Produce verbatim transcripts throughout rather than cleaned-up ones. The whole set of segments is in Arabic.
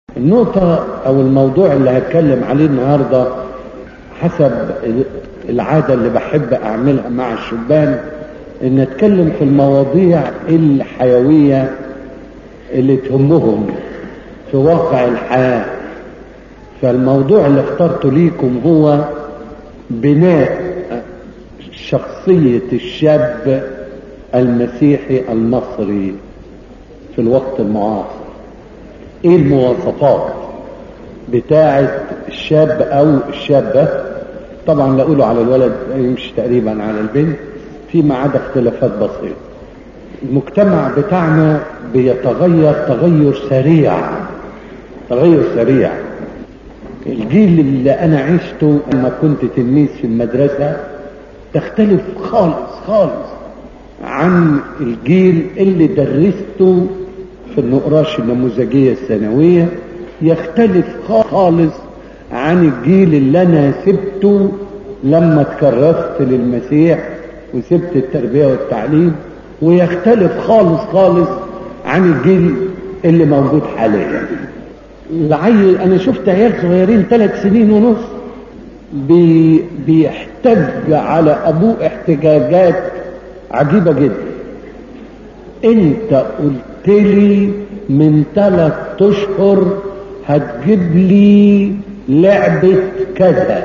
النقطة أو الموضوع اللي هتكلم عليه النهاردة حسب العادة اللي بحب أعملها مع الشبان، إن أتكلم في المواضيع الحيوية اللي تهمهم في واقع الحياة. فالموضوع اللي اخترته ليكم هو بناء شخصية الشاب المسيحي المصري في الوقت المعاصر. ايه المواصفات بتاعة الشاب او الشابة؟ طبعا لا اقوله على الولد يمشي تقريبا على البنت فيما عدا اختلافات بسيطة. المجتمع بتاعنا بيتغير تغير سريع تغير سريع. الجيل اللي انا عشته لما كنت تلميذ في المدرسة تختلف خالص خالص عن الجيل اللي درسته في النقراش النموذجية الثانوية، يختلف خالص عن الجيل اللي انا سبته لما تكرست للمسيح وسبت التربية والتعليم، ويختلف خالص خالص عن الجيل اللي موجود حاليا. العيل انا شفت عيال صغيرين ثلاث سنين ونص بي بيحتج على ابوه احتجاجات عجيبة جدا. انت قلت لي من ثلاث اشهر هتجيب لي لعبة كذا،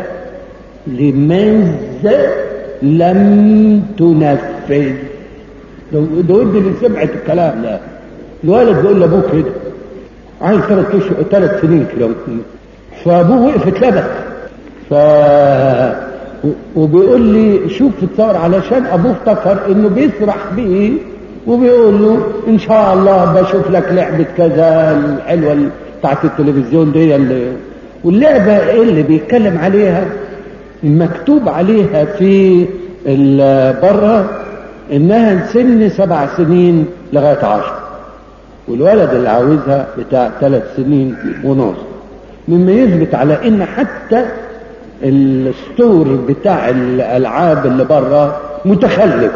لماذا لم تنفذ؟ ده ودي اللي سمعت الكلام ده. الولد بيقول لابوه كده، عايز ثلاث اشهر ثلاث سنين كده، فابوه وقف اتلبس. ف وبيقول لي شوف تصور علشان ابوه افتكر انه بيسرح بيه، وبيقول له ان شاء الله بشوف لك لعبة كذا الحلوة بتاعت التلفزيون دي اللي... واللعبة اللي بيتكلم عليها مكتوب عليها في بره انها سن سبع سنين لغاية عشر، والولد اللي عاوزها بتاع ثلاث سنين ونص، مما يثبت على ان حتى الستور بتاع الالعاب اللي بره متخلف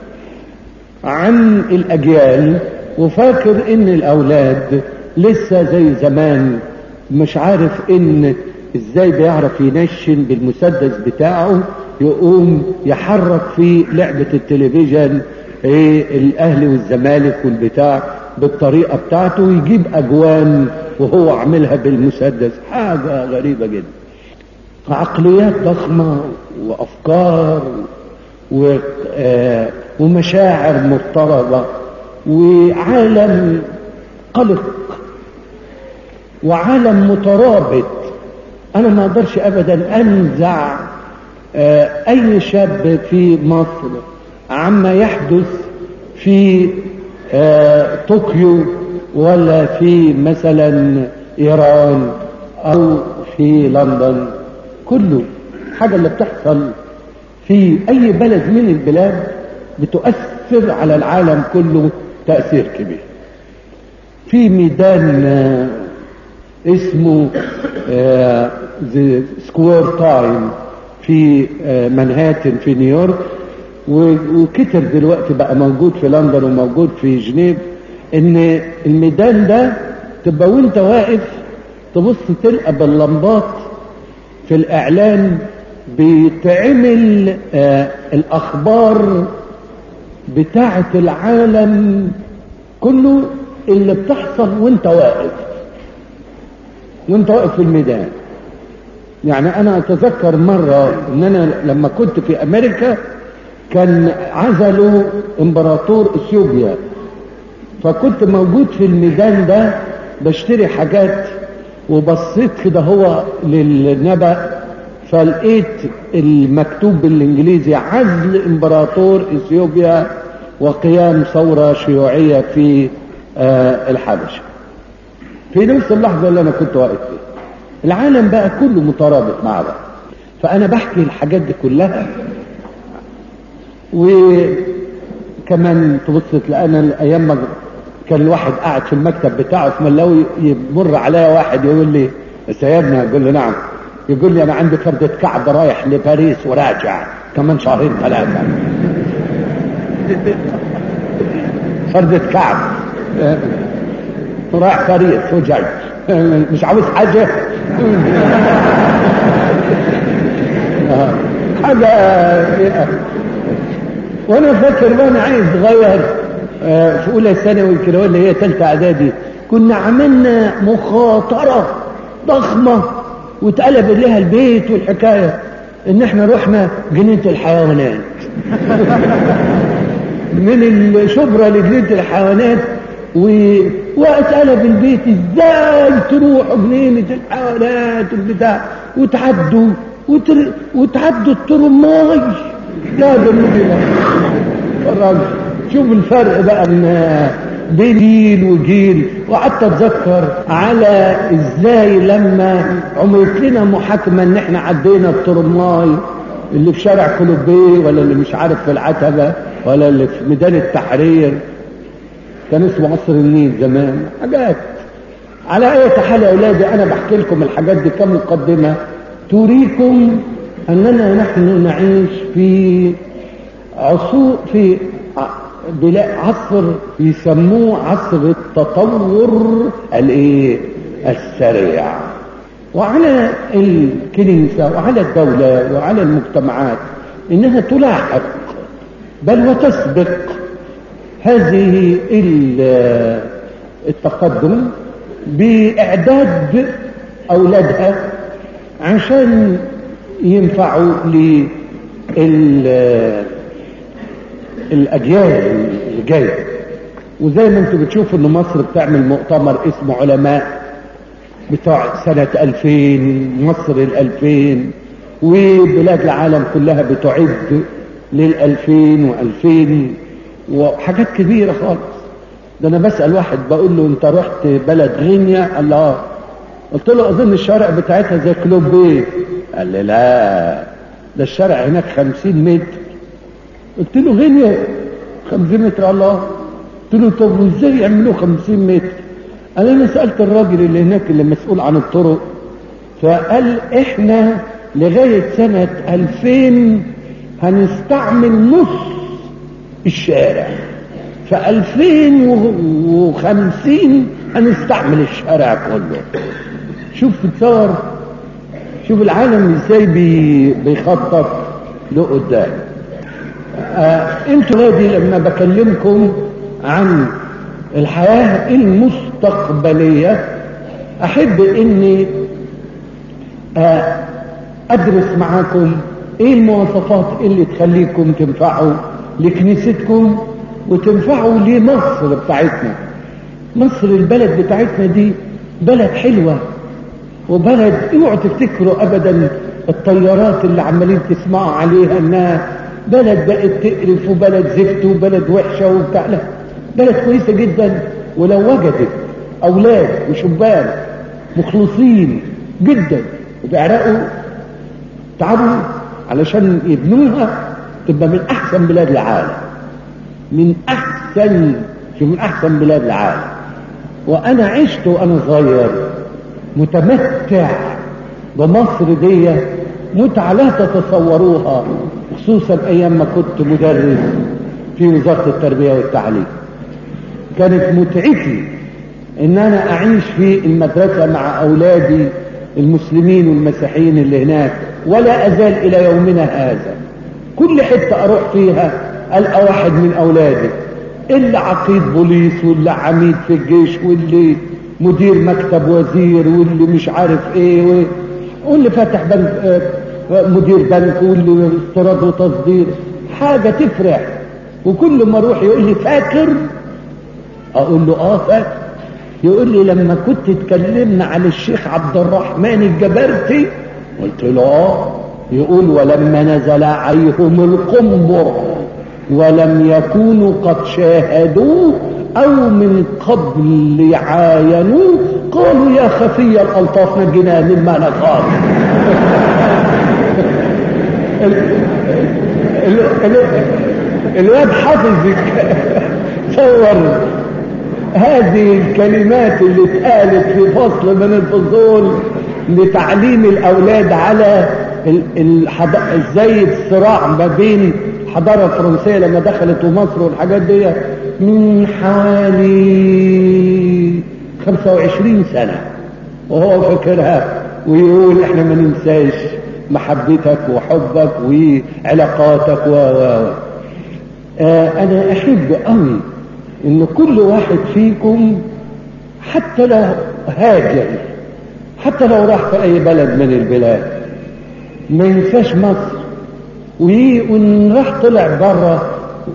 عن الاجيال، وفاكر ان الاولاد لسه زي زمان، مش عارف ان ازاي بيعرف ينشن بالمسدس بتاعه، يقوم يحرك في لعبة التلفزيون ايه الاهلي والزمالك والبتاع بالطريقة بتاعته، ويجيب اجوان وهو عاملها بالمسدس. حاجة غريبة جدا. عقليات ضخمة وافكار و... آه... ومشاعر مضطربة وعالم قلق وعالم مترابط. انا ما اقدرش ابدا انزع آه اي شاب في مصر عما يحدث في آه طوكيو ولا في مثلا ايران او في لندن. كله حاجة اللي بتحصل في اي بلد من البلاد بتؤثر على العالم كله تأثير كبير. في ميدان آه اسمه آه سكوير تايم في آه منهاتن في نيويورك، وكتر دلوقتي بقى موجود في لندن وموجود في جنيف، ان الميدان ده تبقى وانت واقف تبص تلقى باللمبات في الاعلان بتعمل آه الاخبار بتاعة العالم كله اللي بتحصل وانت واقف وانت واقف في الميدان. يعني انا اتذكر مرة ان انا لما كنت في امريكا كان عزلوا امبراطور اثيوبيا، فكنت موجود في الميدان ده بشتري حاجات، وبصيت كده هو للنبأ فلقيت المكتوب بالانجليزي عزل امبراطور اثيوبيا وقيام ثورة شيوعية في آه الحبشة. في نفس اللحظة اللي انا كنت واقف فيها العالم بقى كله مترابط مع بعض. فانا بحكي الحاجات دي كلها، وكمان تبص تلاقينا الايام ما كان الواحد قاعد في المكتب بتاعه في ملاوي يمر عليا واحد يقول لي سيدنا، اقول له نعم، يقول لي انا عندي فردة كعب رايح لباريس وراجع كمان شهرين ثلاثة. فردة كعب رايح باريس وجاي. مش عاوز حاجة حاجة. وانا فاكر وانا عايز صغير في اولى ثانوي كده اللي هي ثالثه اعدادي، كنا عملنا مخاطره ضخمه واتقلب لها البيت، والحكايه ان احنا رحنا جنينه الحيوانات من الشبرا لجنينه الحيوانات، و... واتقلب البيت ازاي تروحوا جنينه الحيوانات والبتاع وتعدوا وتر... وتعدوا الترماي. لا بالله الراجل شوف الفرق بقى بين جيل وجيل. وقعدت اتذكر على ازاي لما عملت لنا محاكمه ان احنا عدينا الترماي اللي في شارع كولوبيه ولا اللي مش عارف في العتبه ولا اللي في ميدان التحرير، كان اسمه قصر النيل زمان. حاجات على اي حال يا اولادي، انا بحكي لكم الحاجات دي كمقدمه تريكم اننا نحن نعيش في عصور، في عصر يسموه عصر التطور الايه السريع. وعلى الكنيسة وعلى الدولة وعلى المجتمعات انها تلاحق بل وتسبق هذه التقدم باعداد اولادها عشان ينفعوا للأجيال اللي جايه. وزي ما انتم بتشوفوا ان مصر بتعمل مؤتمر اسمه علماء بتاع سنة ألفين، مصر الألفين، وبلاد العالم كلها بتعد للألفين وألفين وحاجات كبيرة خالص. ده انا بسأل واحد بقول له انت رحت بلد غينيا؟ قال له قلت له اظن الشارع بتاعتها زي كلوبيه. قال لي لا، ده الشارع هناك خمسين متر. قلت له غينيا خمسين متر؟ الله. قلت له طب وازاي يعملوا خمسين متر؟ قال انا سألت الراجل اللي هناك اللي مسؤول عن الطرق، فقال احنا لغاية سنة ألفين هنستعمل نص الشارع، فألفين وخمسين هنستعمل الشارع كله. شوف تصور، شوف العالم ازاي بي بيخطط لقدام. آه انتوا نادي لما بكلمكم عن الحياة المستقبلية احب اني آه ادرس معاكم ايه المواصفات اللي تخليكم تنفعوا لكنيستكم وتنفعوا لمصر بتاعتنا. مصر البلد بتاعتنا دي بلد حلوة، وبلد اوعوا تفتكروا ابدا الطيارات اللي عمالين تسمعوا عليها انها بلد بقت تقرف وبلد زفت وبلد وحشة وبتاع. لا، بلد كويسة جدا، ولو وجدت اولاد وشبان مخلصين جدا وبيعرقوا تعبوا علشان يبنوها تبقى من احسن بلاد العالم، من احسن من احسن بلاد العالم. وانا عشت وانا صغير متمتع بمصر دي متعة لا تتصوروها، خصوصا ايام ما كنت مدرس في وزارة التربية والتعليم. كانت متعتي ان انا اعيش في المدرسة مع اولادي المسلمين والمسيحيين اللي هناك، ولا ازال الى يومنا هذا كل حتة اروح فيها القى واحد من اولادي، اللي عقيد بوليس واللي عميد في الجيش واللي مدير مكتب وزير واللي مش عارف ايه، واللي فاتح بنك مدير بنك واللي استيراد وتصدير. حاجة تفرح. وكل ما اروح يقول لي فاكر؟ اقول له اه فاكر. يقول لي لما كنت تكلمنا عن الشيخ عبد الرحمن الجبرتي؟ قلت له اه. يقول ولما نزل عليهم القنبر ولم يكونوا قد شاهدوه او من قبل عاينوه قالوا يا خفي الالطاف نجنا مما نخاف. الواد حافظ تصور هذه الكلمات اللي اتقالت في فصل من الفصول لتعليم الاولاد على ازاي الصراع ما بين الحضارة الفرنسية لما دخلت مصر والحاجات دي من حوالي خمسة وعشرين سنة. وهو فاكرها، ويقول احنا ما ننساش محبتك وحبك وعلاقاتك و و آه انا احب قوي ان كل واحد فيكم حتى لو هاجر، حتى لو راح في اي بلد من البلاد، ما ينساش مصر، وان راح طلع بره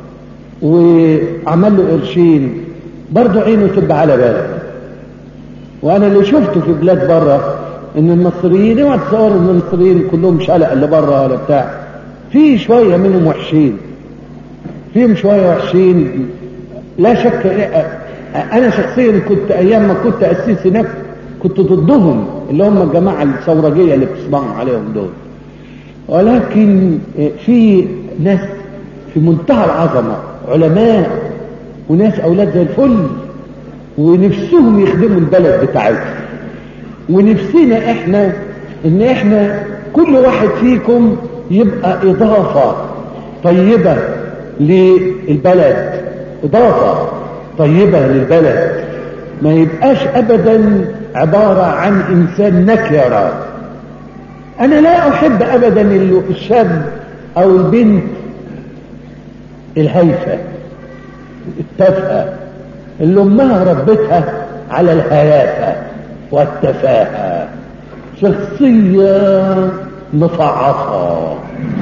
وعمل له قرشين برضه عينه تبقى على بلد. وانا اللي شفته في بلاد بره ان المصريين، اوعى تصوروا ان المصريين كلهم شلق اللي بره ولا بتاع، في شويه منهم وحشين، فيهم شويه وحشين لا شك. انا شخصيا كنت ايام ما كنت اسيس هناك كنت ضدهم، اللي هم الجماعه الثورجيه اللي بتسمعوا عليهم دول، ولكن في ناس في منتهى العظمه، علماء وناس اولاد زي الفل، ونفسهم يخدموا البلد بتاعتهم. ونفسنا احنا ان احنا كل واحد فيكم يبقى اضافه طيبه للبلد، اضافه طيبه للبلد، ما يبقاش ابدا عباره عن انسان نكره. انا لا احب ابدا الشاب او البنت الهيفه التافهه اللي امها ربتها على الهيافه والتفاهه، شخصيه مفعصه،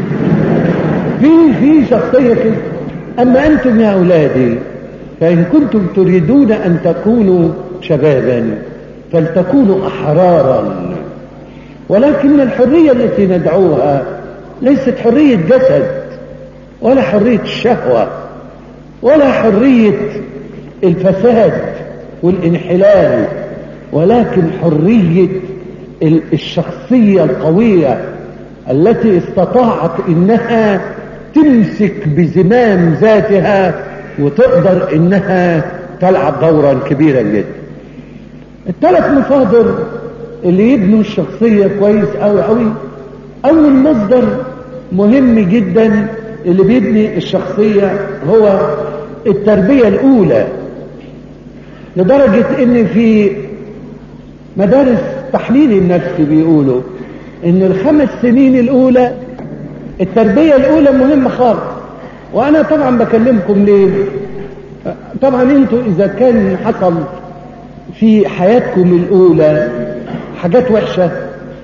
في في شخصيه كده. اما انتم يا اولادي فان كنتم تريدون ان تكونوا شبابا فلتكونوا احرارا، ولكن الحريه التي ندعوها ليست حريه جسد ولا حريه الشهوه ولا حريه الفساد والانحلال، ولكن حريه الشخصيه القويه التي استطاعت انها تمسك بزمام ذاتها وتقدر انها تلعب دورا كبيرا جدا. الثلاث مصادر اللي يبنوا الشخصيه كويس قوي قوي. اول مصدر مهم جدا اللي بيبني الشخصيه هو التربيه الاولى، لدرجه ان في مدارس تحليل النفس بيقولوا ان الخمس سنين الاولى التربيه الاولى مهمه خالص. وانا طبعا بكلمكم ليه؟ طبعا انتوا اذا كان حصل في حياتكم الاولى حاجات وحشه،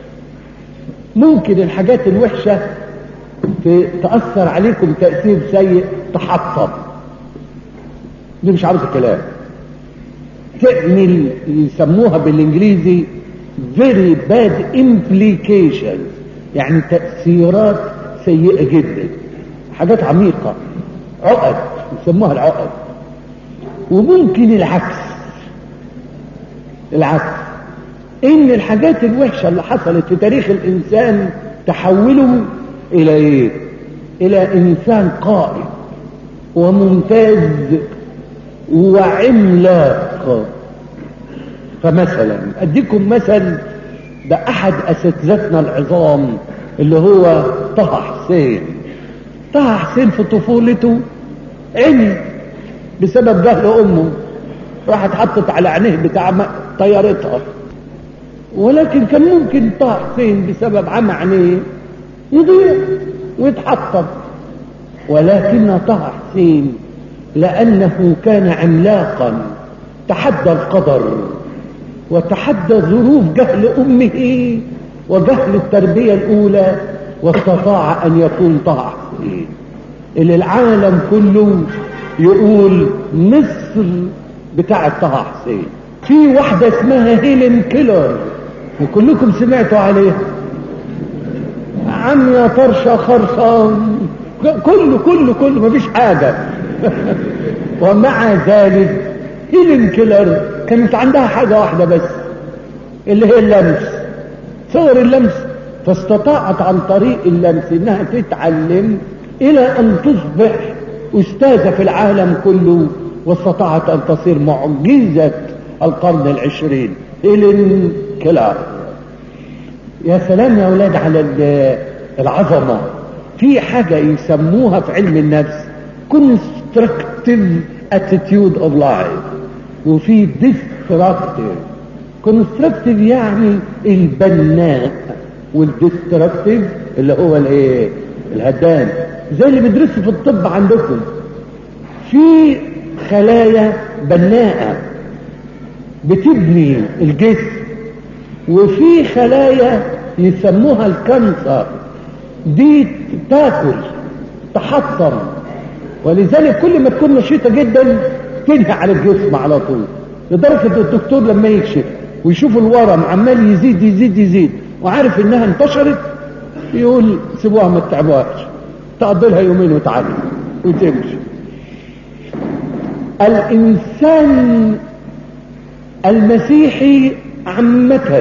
ممكن الحاجات الوحشه تأثر عليكم تأثير سيء تحطم، دي مش عاوز الكلام، تعمل يسموها بالانجليزي very bad implications، يعني تأثيرات سيئة جدا، حاجات عميقة، عقد يسموها العقد. وممكن العكس، العكس ان الحاجات الوحشة اللي حصلت في تاريخ الانسان تحوله الى ايه؟ الى انسان قائم وممتاز وعملاق. فمثلا اديكم مثل، ده احد اساتذتنا العظام اللي هو طه حسين. طه حسين في طفولته عمي بسبب جهل امه، راحت حطت على عينيه بتاع طيارتها، ولكن كان ممكن طه حسين بسبب عمى عينيه يضيع ويتحطم، ولكن طه حسين لأنه كان عملاقا تحدى القدر وتحدى ظروف جهل أمه وجهل التربية الأولى، واستطاع أن يكون طه حسين اللي العالم كله يقول مصر بتاع طه حسين. في واحدة اسمها هيلين كيلر وكلكم سمعتوا عليها، عم يا طرشة خرصان، كله كله كله مفيش حاجة. ومع ذلك هيلين كيلر كانت عندها حاجة واحدة بس اللي هي اللمس، صور اللمس، فاستطاعت عن طريق اللمس انها تتعلم الى ان تصبح استاذة في العالم كله، واستطاعت ان تصير معجزة القرن العشرين. هيلين كيلر. يا سلام يا اولاد على العظمة. في حاجة يسموها في علم النفس constructive attitude of life، وفي destructive كونستراكتيف يعني البناء، والديستراكتيف اللي هو الايه الهدام، زي اللي بيدرسوا في الطب عندكم. في خلايا بناءة بتبني الجسم، وفي خلايا يسموها الكانسر دي تاكل تحطم، ولذلك كل ما تكون نشيطة جدا تنهي على الجسم على طول، لدرجة الدكتور لما يكشف ويشوف الورم عمال يزيد يزيد يزيد وعارف انها انتشرت يقول سيبوها ما تتعبوهاش، تقضي لها يومين وتعالي وتمشي. الانسان المسيحي عامة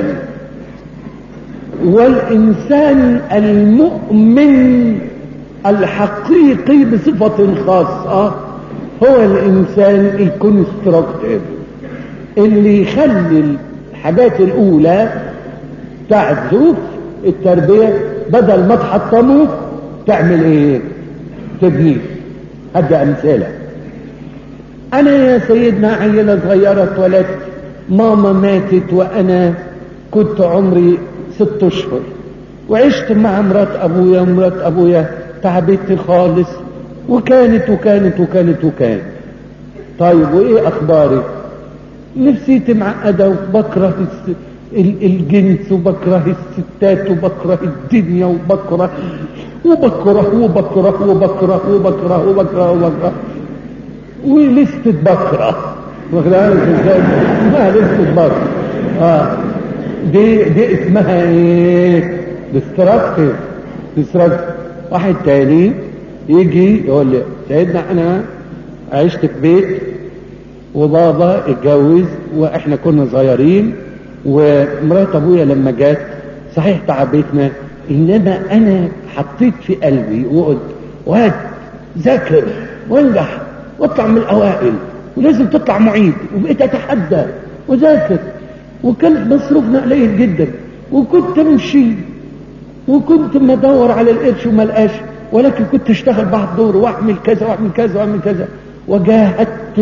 والانسان المؤمن الحقيقي بصفة خاصة هو الانسان الكونستراكتيف، اللي يخلي الحاجات الاولى بتاعت ظروف التربية بدل ما تحطمه تعمل ايه؟ تبنيه. هدي امثله. انا يا سيدنا عيلة صغيرة اتولدت، ماما ماتت وانا كنت عمري ست اشهر، وعشت مع مرات ابويا، مرات ابويا تعبت خالص، وكانت وكانت وكانت وكانت. طيب وايه اخباري؟ نفسيتي معقدة، وبكره الجنس، وبكره الستات، وبكره الدنيا، وبكره وبكره وبكره وبكره وبكره وبكره وبكره ولستة بكره. واخدالك ازاي؟ اسمها لستة بكره. اه دي دي اسمها ايه؟ ديستراكتيف. ديستراكتيف. واحد تاني يجي يقول لي سيدنا انا عشت في بيت وبابا اتجوز واحنا كنا صغيرين، ومرات ابويا لما جات صحيح تعبتنا، انما انا حطيت في قلبي وقلت واد ذاكر وانجح واطلع من الاوائل، ولازم تطلع معيد، وبقيت اتحدى وذاكر، وكان مصروفنا قليل جدا، وكنت امشي وكنت مدور على القرش وما لقاش، ولكن كنت اشتغل بعد دور واعمل كذا واعمل كذا واعمل كذا، وجاهدت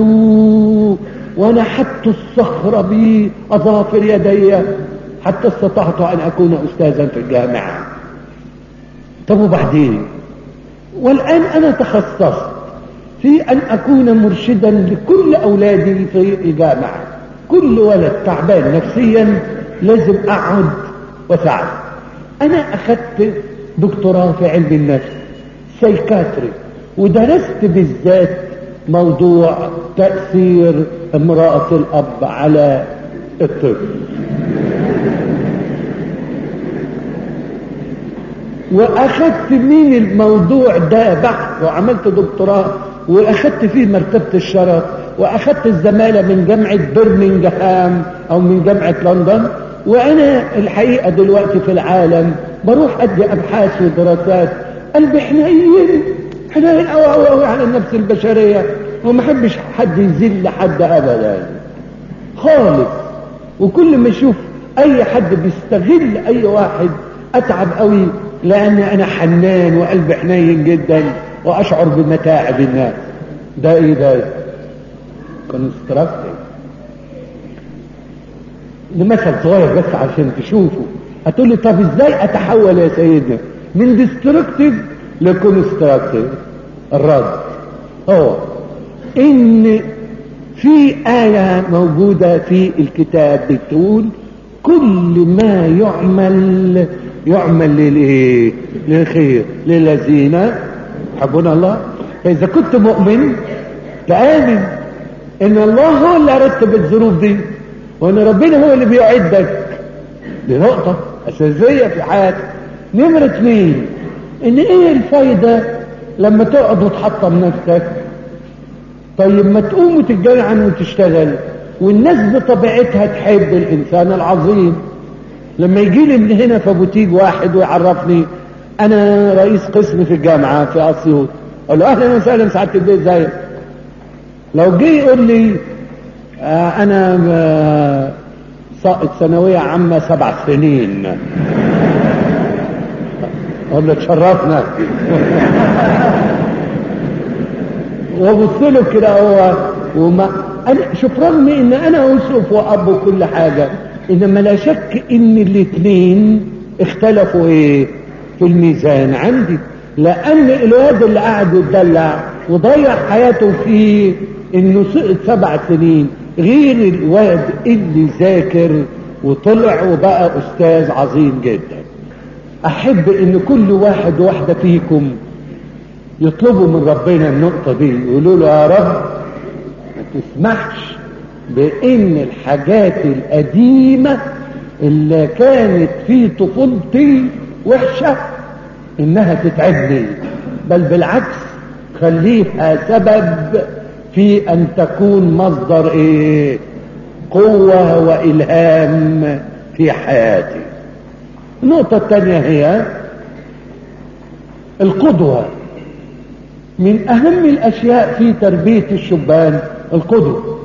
ونحت الصخر بأظافر يدي حتى استطعت ان اكون استاذا في الجامعة. طب وبعدين؟ والان انا تخصصت في ان اكون مرشدا لكل اولادي في الجامعة. كل ولد تعبان نفسيا لازم اقعد واساعده. انا اخذت دكتوراه في علم النفس سايكاتري، ودرست بالذات موضوع تأثير امرأة الاب على الطفل، واخذت من الموضوع ده بحث وعملت دكتوراه، واخذت فيه مرتبة الشرف، واخذت الزمالة من جامعة برمنغهام او من جامعة لندن. وانا الحقيقة دلوقتي في العالم بروح ادي ابحاث ودراسات. قلبي حنين حنين قوي قوي قوي على النفس البشرية، وما حبش حد يذل حد ابدا خالص. وكل ما اشوف اي حد بيستغل اي واحد اتعب قوي، لان انا حنان وقلبي حنين جدا واشعر بمتاعب الناس. ده ايه ده؟ كونستراكتيف. لمثل صغير بس عشان تشوفوا. هتقول لي طب ازاي اتحول يا سيدنا من ديستركتيف لكونستراكتيف؟ الرد هو ان في آية موجودة في الكتاب بتقول كل ما يعمل يعمل للايه؟ للخير للذين يحبون الله. فاذا كنت مؤمن تآمن ان الله هو اللي رتب الظروف دي، وان ربنا هو اللي بيعدك. دي نقطة اساسية في حياتك. نمرة اثنين، ان ايه الفايدة لما تقعد وتحطم نفسك؟ طيب ما تقوم وتتجرعن وتشتغل، والناس بطبيعتها تحب الانسان العظيم. لما يجي لي من هنا في بوتيج واحد ويعرفني انا رئيس قسم في الجامعة في اسيوط، اقول له اهلا وسهلا سعادة البيت ازيك. لو جه يقول لي آه انا آه ساقط ثانوية عامة سبع سنين، اقول له تشرفنا. وابص له كده هو وما انا شوف، رغم ان انا اسقف واب وكل حاجة، انما لا شك ان الاثنين اختلفوا ايه في الميزان عندي، لان الواد اللي قاعد يتدلع وضيع حياته في انه سقط سبع سنين غير الواد اللي ذاكر وطلع وبقى استاذ عظيم جدا. احب ان كل واحد واحدة فيكم يطلبوا من ربنا النقطة دي، يقولوا له يا رب ما تسمحش بان الحاجات القديمة اللي كانت في طفولتي وحشة انها تتعبني، بل بالعكس خليها سبب في ان تكون مصدر ايه قوة والهام في حياتي. النقطة الثانية هي القدوة. من اهم الاشياء في تربية الشبان القدوة،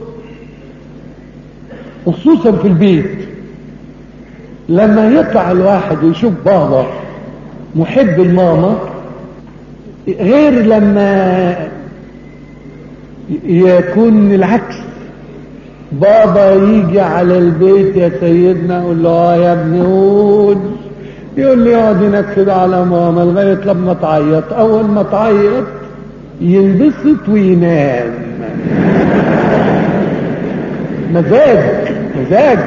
خصوصا في البيت. لما يطلع الواحد ويشوف بابا محب الماما غير لما يكون العكس، بابا يجي على البيت يا سيدنا اقول له اه يا ابني قول، يقول لي اقعد هناك كده على ماما لغايه لما تعيط. اول ما تعيط ينبسط وينام. مزاج مزاج.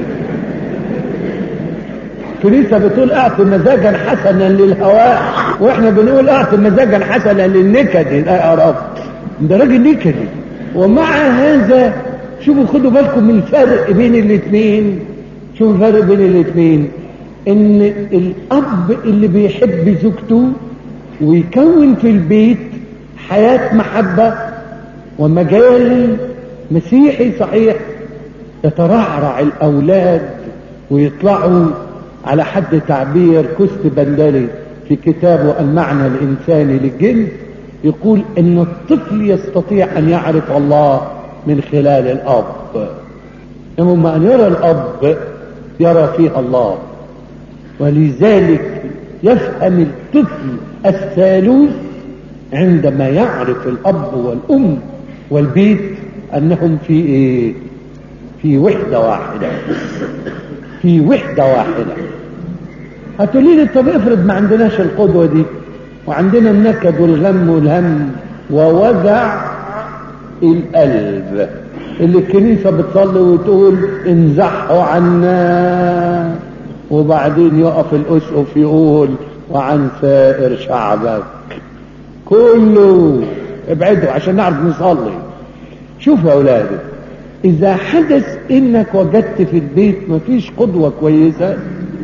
الكنيسة بتقول اعطي مزاجا حسنا للهواء، واحنا بنقول اعطي مزاجا حسنا للنكد. يا رب ده راجل نكدي. ومع هذا شوفوا خدوا بالكم من الفرق بين الاثنين. شوفوا الفرق بين الاثنين، ان الاب اللي بيحب زوجته ويكون في البيت حياة محبة ومجال مسيحي صحيح، يترعرع الاولاد ويطلعوا على حد تعبير كست بندلي في كتابه المعنى الانساني للجنس، يقول ان الطفل يستطيع ان يعرف الله من خلال الاب. اما ان يرى الاب يرى فيها الله، ولذلك يفهم الطفل الثالوث عندما يعرف الاب والام والبيت انهم في ايه في وحدة واحدة في وحدة واحدة. هتقولي لي طب افرض ما عندناش القدوة دي وعندنا النكد والغم والهم ووجع القلب اللي الكنيسة بتصلي وتقول انزحوا عنا، وبعدين يقف الاسقف يقول وعن سائر شعبك كله ابعدوا عشان نعرف نصلي. شوفوا يا اولادي، اذا حدث انك وجدت في البيت مفيش قدوة كويسة،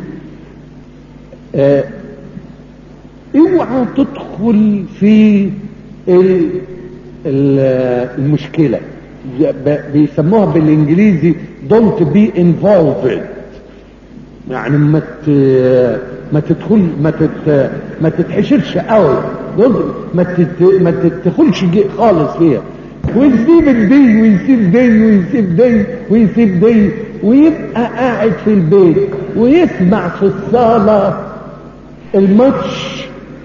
اه اوعى تدخل في ال ال المشكلة. بيسموها بالانجليزي don't be involved، يعني ما ما تدخل ما تت ما تتحشرش قوي، ما تت ما تدخلش خالص فيها، ويسيب دي ويسيب دي ويسيب دي ويسيب دي، ويبقى قاعد في البيت ويسمع في الصالة الماتش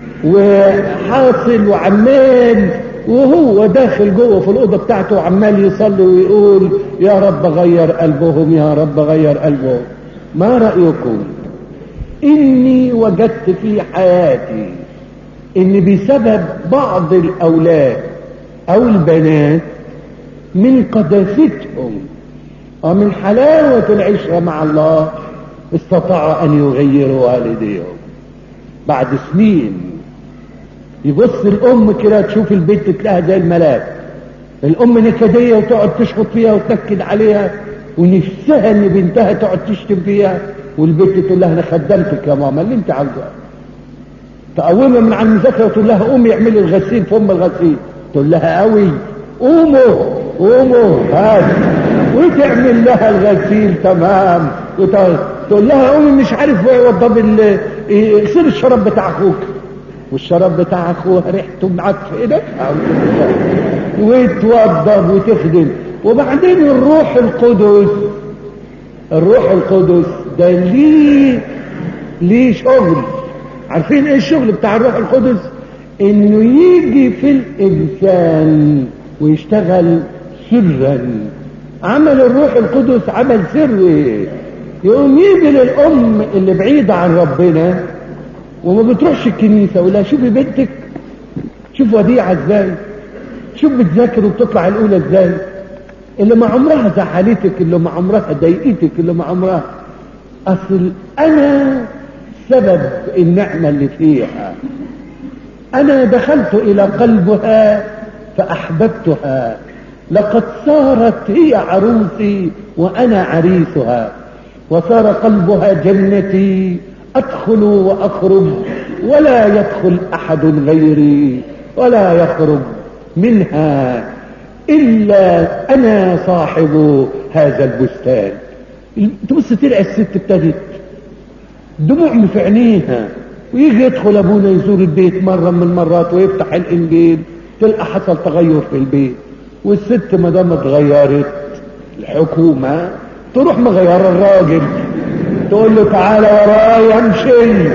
وحاصل وعمال، وهو داخل جوه في الأوضة بتاعته وعمال يصلي ويقول يا رب غير قلبهم يا رب غير قلبهم. ما رأيكم إني وجدت في حياتي إن بسبب بعض الأولاد أو البنات من قداستهم ومن حلاوة العشرة مع الله استطاعوا أن يغيروا والديهم بعد سنين؟ يبص الأم كده تشوف البنت تلاقيها زي الملاك، الأم نكدية وتقعد تشخط فيها وتنكد عليها ونفسها ان بنتها تقعد تشتم فيها، والبنت تقول لها انا خدمتك يا ماما اللي انت عاوزاه. تقومها من على المذاكره وتقول لها قومي اعملي الغسيل في ام الغسيل، تقول لها قوي قوموا قوموا هات، وتعمل لها الغسيل تمام، وتقول لها قومي مش عارف وضب اغسل الشراب بتاع اخوك، والشراب بتاع اخوها ريحته معفنه وتوضب وتخدم. وبعدين الروح القدس الروح القدس ده ليه ليه شغل. عارفين ايه الشغل بتاع الروح القدس؟ انه يجي في الانسان ويشتغل سرا. عمل الروح القدس عمل سري، يقوم يجي للام اللي بعيدة عن ربنا وما بتروحش الكنيسة ولا شوفي بنتك، شوف وديعة ازاي، شوف بتذاكر وبتطلع الاولى ازاي، اللي ما عمرها زعلتك، اللي ما عمرها ضايقتك، اللي ما عمرها. اصل انا سبب النعمة اللي فيها، انا دخلت الى قلبها فاحببتها، لقد صارت هي عروسي وانا عريسها، وصار قلبها جنتي ادخل واخرج ولا يدخل احد غيري ولا يخرج منها الا انا صاحب هذا البستان. تبص تلقى الست ابتدت دموع في عينيها، ويجي يدخل ابونا يزور البيت مرة من المرات ويفتح الانجيل تلقى حصل تغير في البيت، والست ما دام اتغيرت الحكومة تروح مغيرة الراجل، تقول له تعالى ورايا امشي،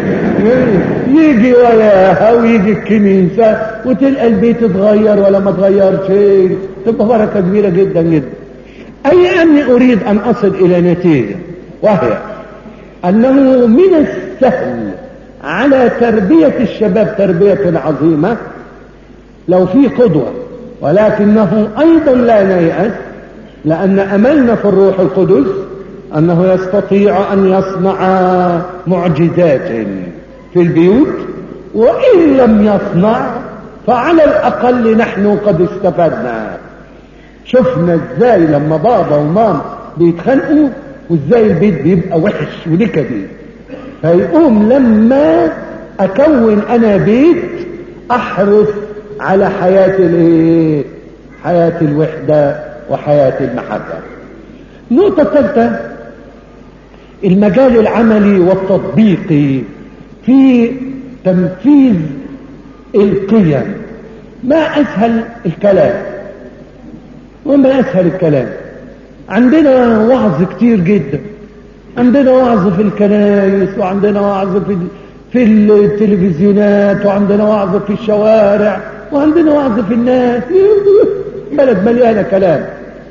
يجي وياها ويجي الكنيسة وتلقى البيت اتغير ولا ما اتغيرش، تبقى بركة كبيرة جدا جدا. اي اني اريد ان اصل الى نتيجة، وهي انه من السهل على تربية الشباب تربية عظيمة لو في قدوة، ولكنه ايضا لا نيأس، لان املنا في الروح القدس انه يستطيع ان يصنع معجزات في البيوت، وان لم يصنع فعلى الاقل نحن قد استفدنا. شفنا ازاي لما بابا ومام بيتخانقوا وازاي البيت بيبقى وحش ونكدي، فيقوم لما اكون انا بيت احرص على حياة الايه، حياة الوحدة وحياة المحبة. النقطة الثالثة المجال العملي والتطبيقي في تنفيذ القيم. ما اسهل الكلام وما اسهل الكلام. عندنا وعظ كتير جدا، عندنا وعظ في الكنائس، وعندنا وعظ في في التلفزيونات، وعندنا وعظ في الشوارع، وعندنا وعظ في الناس، بلد مليانة كلام،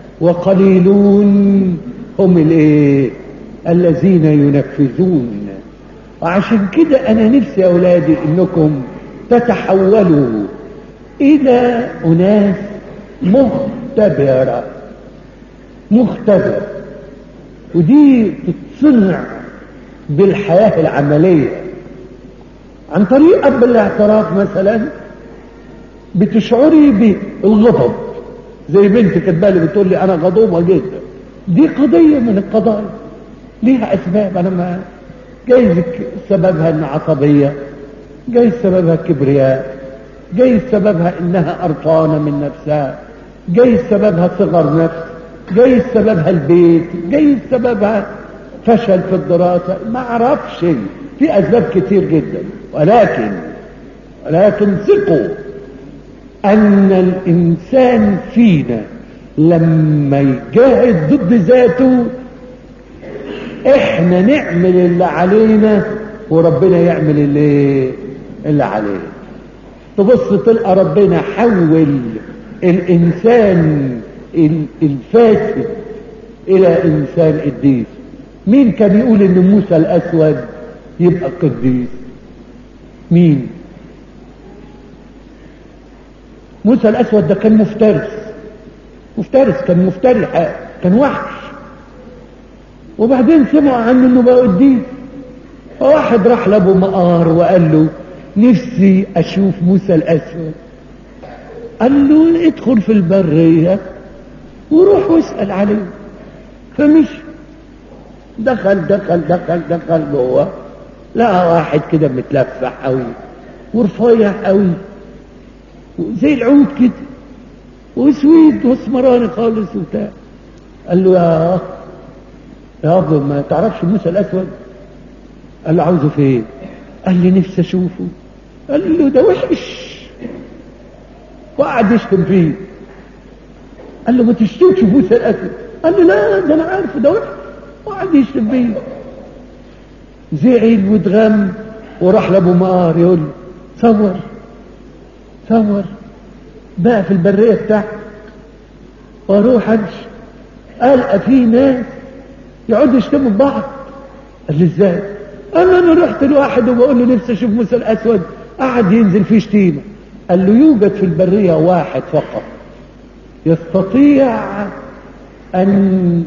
وقليلون هم الايه الذين ينفذون. وعشان كده انا نفسي يا اولادي انكم تتحولوا الى اناس مختبرة مختبرة، ودي تتصنع بالحياة العملية عن طريق قبل الاعتراف. مثلا بتشعري بالغضب، زي بنت كتبالي بتقول لي انا غضوبة جدا، دي قضية من القضايا ليها اسباب، انا ما جايز سببها ان عصبية، جايز سببها كبرياء، جايز سببها انها قرفانة من نفسها، جايز سببها صغر نفس، جايز سببها البيت، جايز سببها فشل في الدراسة، ما اعرفش، في اسباب كتير جدا. ولكن ولكن ثقوا ان الانسان فينا لما يجاهد ضد ذاته احنا نعمل اللي علينا وربنا يعمل اللي اللي عليه. تبص تلقى ربنا حول الانسان الفاسد الى انسان قديس. مين كان يقول ان موسى الاسود يبقى قديس؟ مين؟ موسى الاسود ده كان مفترس، مفترس كان مفتري، كان وحش، وبعدين سمعوا عنه انه بقى قديس. فواحد راح لابو مقار وقال له نفسي اشوف موسى الاسود. قال له ادخل في البرية وروح واسأل عليه. فمشي، دخل دخل دخل دخل جوه، لقى واحد كده متلفح قوي ورفيع قوي زي العود كده وسويد واسمراني خالص وبتاع. قال له يا يا ابو ما تعرفش موسى الاسود؟ قال له عاوزه فين؟ قال لي نفسي اشوفه. قال له ده وحش، وقعد يشتم فيه. قال له ما تشتمش موسى الاسود. قال له لا ده انا عارفه ده وحش، وقعد يشتم فيه. زعل واتغم وراح لابو مقار يقول له صور صور بقى في البريه بتاعتك واروح امشي القى في ناس يقعدوا يشتموا ببعض قال لي ازاي؟ قال له انا رحت لواحد وبقول له نفسي اشوف موسى الاسود، قعد ينزل فيه شتيمه. قال له يوجد في البريه واحد فقط يستطيع ان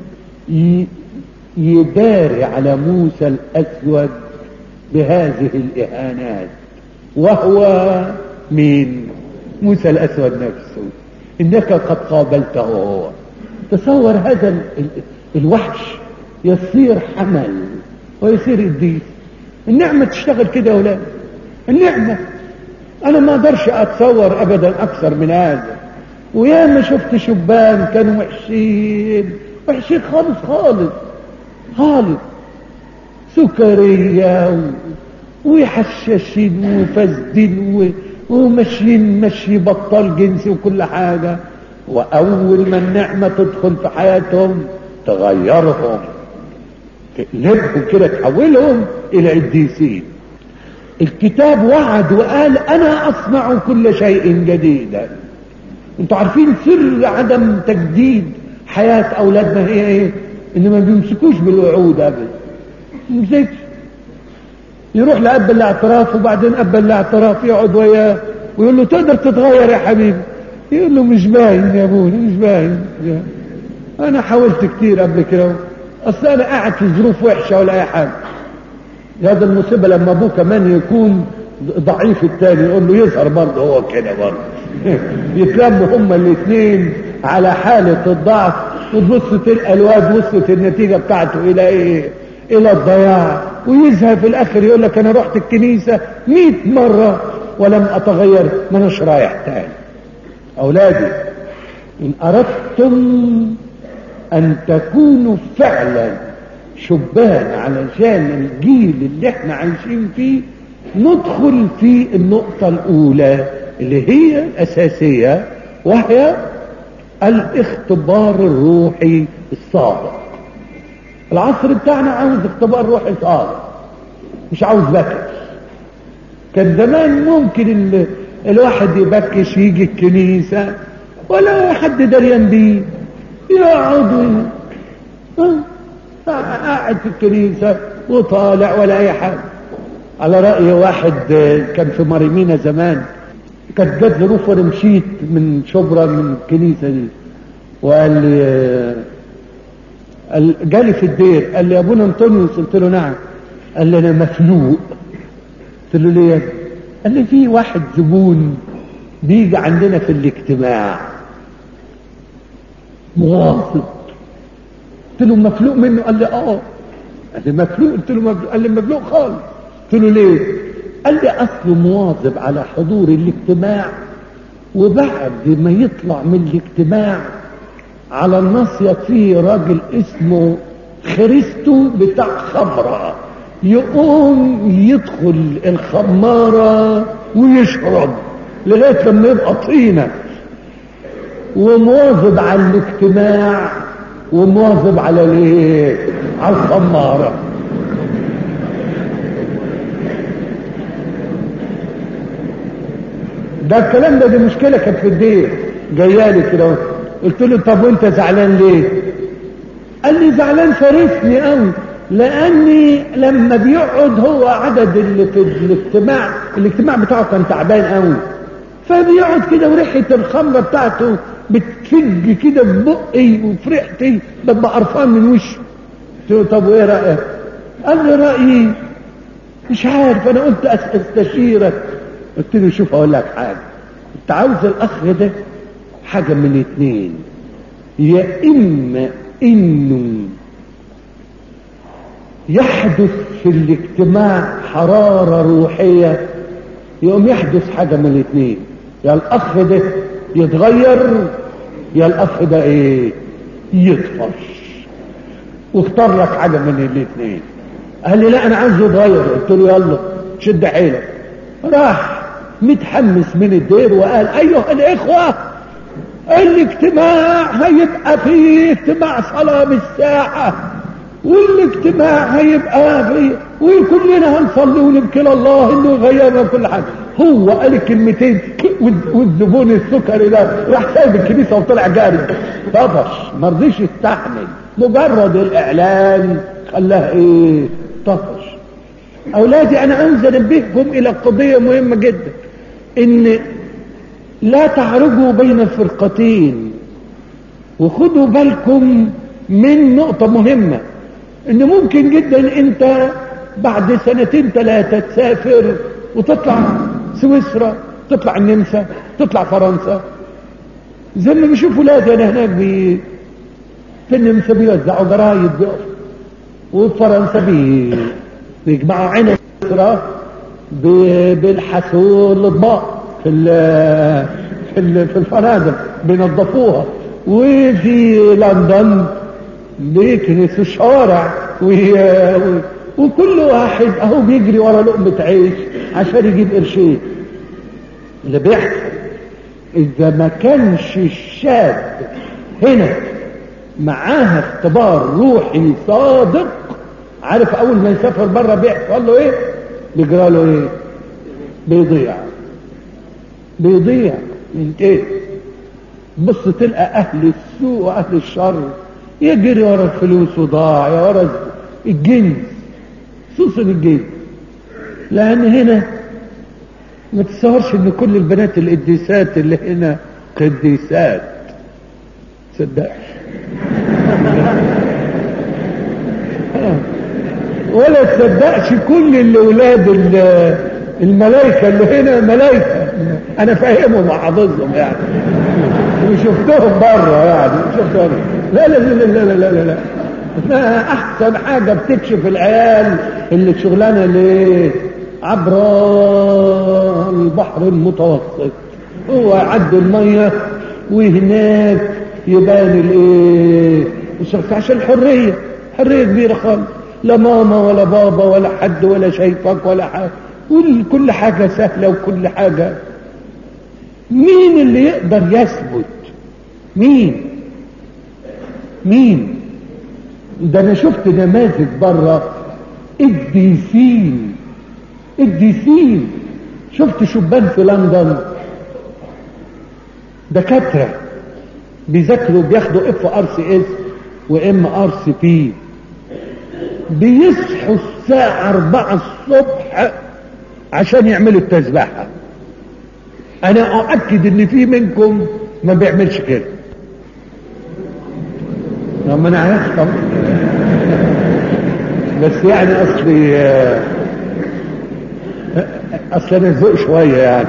يداري على موسى الاسود بهذه الاهانات، وهو مين؟ موسى الاسود نفسه. انك قد قابلته هو. تصور هذا الوحش يصير حمل ويصير قديس. النعمة تشتغل كده يا ولاد، النعمة. انا ما اقدرش اتصور ابدا اكثر من هذا. ويا ما شفت شبان كانوا وحشين وحشين خالص خالص خالص، سكرية ويحششين وفاسدين وماشيين مشي بطال جنسي وكل حاجة. واول ما النعمة تدخل في حياتهم تغيرهم، تقلبهم كده، تحولهم الى قديسين. الكتاب وعد وقال انا اصنع كل شيء جديدا. انتوا عارفين سر عدم تجديد حياة اولادنا هي ايه؟ ان ما بيمسكوش بالوعود ابدا. مش يروح لأب الاعتراف وبعدين أب الاعتراف يقعد وياه ويقول له تقدر تتغير يا حبيبي؟ يقول له مش باين يا ابوي، مش باين. انا حاولت كتير قبل كده، اصل انا قاعد في ظروف وحشه ولا اي حاجه. هذا المصيبه لما ابوه كمان يكون ضعيف التاني يقول له يظهر برضه هو كده برضه. يتلموا هما الاثنين على حاله الضعف، وتبص تلقى الواد وصلت النتيجه بتاعته الى ايه؟ الى الضياع. ويزهق في الاخر يقول لك انا رحت الكنيسه مئة مره ولم اتغير، ما اناش رايح تاني. اولادي، ان اردتم ان تكونوا فعلا شبان علشان الجيل اللي احنا عايشين فيه، ندخل في النقطة الاولى اللي هي الاساسية، وهي الاختبار الروحي الصادق. العصر بتاعنا عاوز اختبار روحي صادق، مش عاوز بكش. كان زمان ممكن ال... الواحد يبكش يجي الكنيسة ولا حد دريان بيه، يقعد قاعد في الكنيسة وطالع ولا اي حاجة. على رأي واحد كان في مريمينا زمان، كانت جت ظروف وانا مشيت من شبرا من الكنيسة دي، وقال لي جالي في الدير، قال لي يا ابونا انطونيوس، قلت له نعم. قال لي انا مفلوق. قلت له ليه؟ قال لي في واحد زبون بيجي عندنا في الاجتماع مواظب. قلت له مفلوق منه؟ قال لي اه. قال لي مفلوق؟ قلت له مفلوق. قال لي مفلوق خالص. قلت له ليه؟ قال لي اصله مواظب على حضور الاجتماع، وبعد ما يطلع من الاجتماع على الناصية فيه راجل اسمه خريستو بتاع خمرة، يقوم يدخل الخمارة ويشرب لغاية لما يبقى طينة. ومواظب على الاجتماع ومواظب على الايه؟ على الخمارة. ده الكلام ده، دي مشكلة كانت في الدير جايالي كده. قلت له طب وانت زعلان ليه؟ قال لي زعلان فارسني قوي، لاني لما بيقعد هو عدد اللي في الاجتماع الاجتماع بتاعه كان تعبان قوي، فبيقعد كده وريحه الخمره بتاعته بتفج كده في بقي وفي ريحتي، ببقى قرفان من وشه. قلت له طب وايه رايك؟ قال لي رايي مش عارف، انا قلت استشيرك. قلت له شوف اقول لك حاجه، انت عاوز الاخ ده حاجه من اتنين، يا اما انه يحدث في الاجتماع حرارة روحية، يقوم يحدث حاجة من الاثنين، يا الاخ ده يتغير يا الاخ ده ايه؟ يطفش. واختار لك حاجة من الاثنين. قال لي لا انا عايزه يتغير. قلت له يلا شد حيلك. راح متحمس من الدير وقال ايها الاخوة، الاجتماع هيبقى فيه اجتماع صلاة بالساعة، والاجتماع هيبقى فيه وكلنا هنصلي ونبكي لله انه يغيرنا كل حاجة. هو قال الكلمتين والزبون السكري ده راح سايب الكنيسة وطلع جاري. طفش، مرضيش يستحمل. مجرد الاعلان خلاه ايه؟ تطفش. اولادي انا عاوز انبهكم الى قضية مهمة جدا، ان لا تعرجوا بين الفرقتين، وخدوا بالكم من نقطة مهمة، ان ممكن جدا انت بعد سنتين ثلاثة تسافر وتطلع سويسرا، تطلع النمسا، تطلع فرنسا، زي ما بشوف ولادي انا هناك بي في النمسا بيوزعوا جرايد بيقفوا، وفي فرنسا بي بيجمعوا عنب بيلحسوا الاطباق في في في الفنادق بينظفوها، وفي لندن بيكنسوا الشوارع، وكل واحد اهو بيجري ورا لقمة عيش عشان يجيب قرشين. اللي بيحصل اذا ما كانش الشاب هنا معاها اختبار روحي صادق، عارف اول ما يسافر بره بيحصل له ايه؟ بيجرى له ايه؟ بيضيع بيضيع من ايه؟ بص تلقى اهل السوء واهل الشر يجري ورا الفلوس وضاع يا ورا الجنس، خصوصا الجنس. لان هنا ما تتصورش ان كل البنات القديسات اللي هنا قديسات، تصدقش ولا تصدقش كل الاولاد الملائكة اللي هنا ملائكة، انا فاهمهم وحافظهم يعني، وشفتهم بره يعني شفتهم. لا لا لا لا لا لا لا لا احسن حاجة بتكشف العيال اللي شغلانة ليه عبر البحر المتوسط، هو يعدي المية وهناك يبان الايه الشخص، عشان الحرية، حرية كبيرة خالص، لا ماما ولا بابا ولا حد ولا شايفك ولا حاجة، كل حاجة سهلة وكل حاجة. مين اللي يقدر يثبت؟ مين مين ده؟ انا شفت نماذج بره قديسين قديسين، شفت شبان في لندن دكاترة بيذاكروا بياخدوا اف ار سي اس وام ار سي بي، بيصحوا الساعة اربعة الصبح عشان يعملوا التسبيحة. انا اؤكد ان في منكم ما بيعملش كده، لما انا عايز طبعا بس يعني اصلي اصل انا ذوق شويه يعني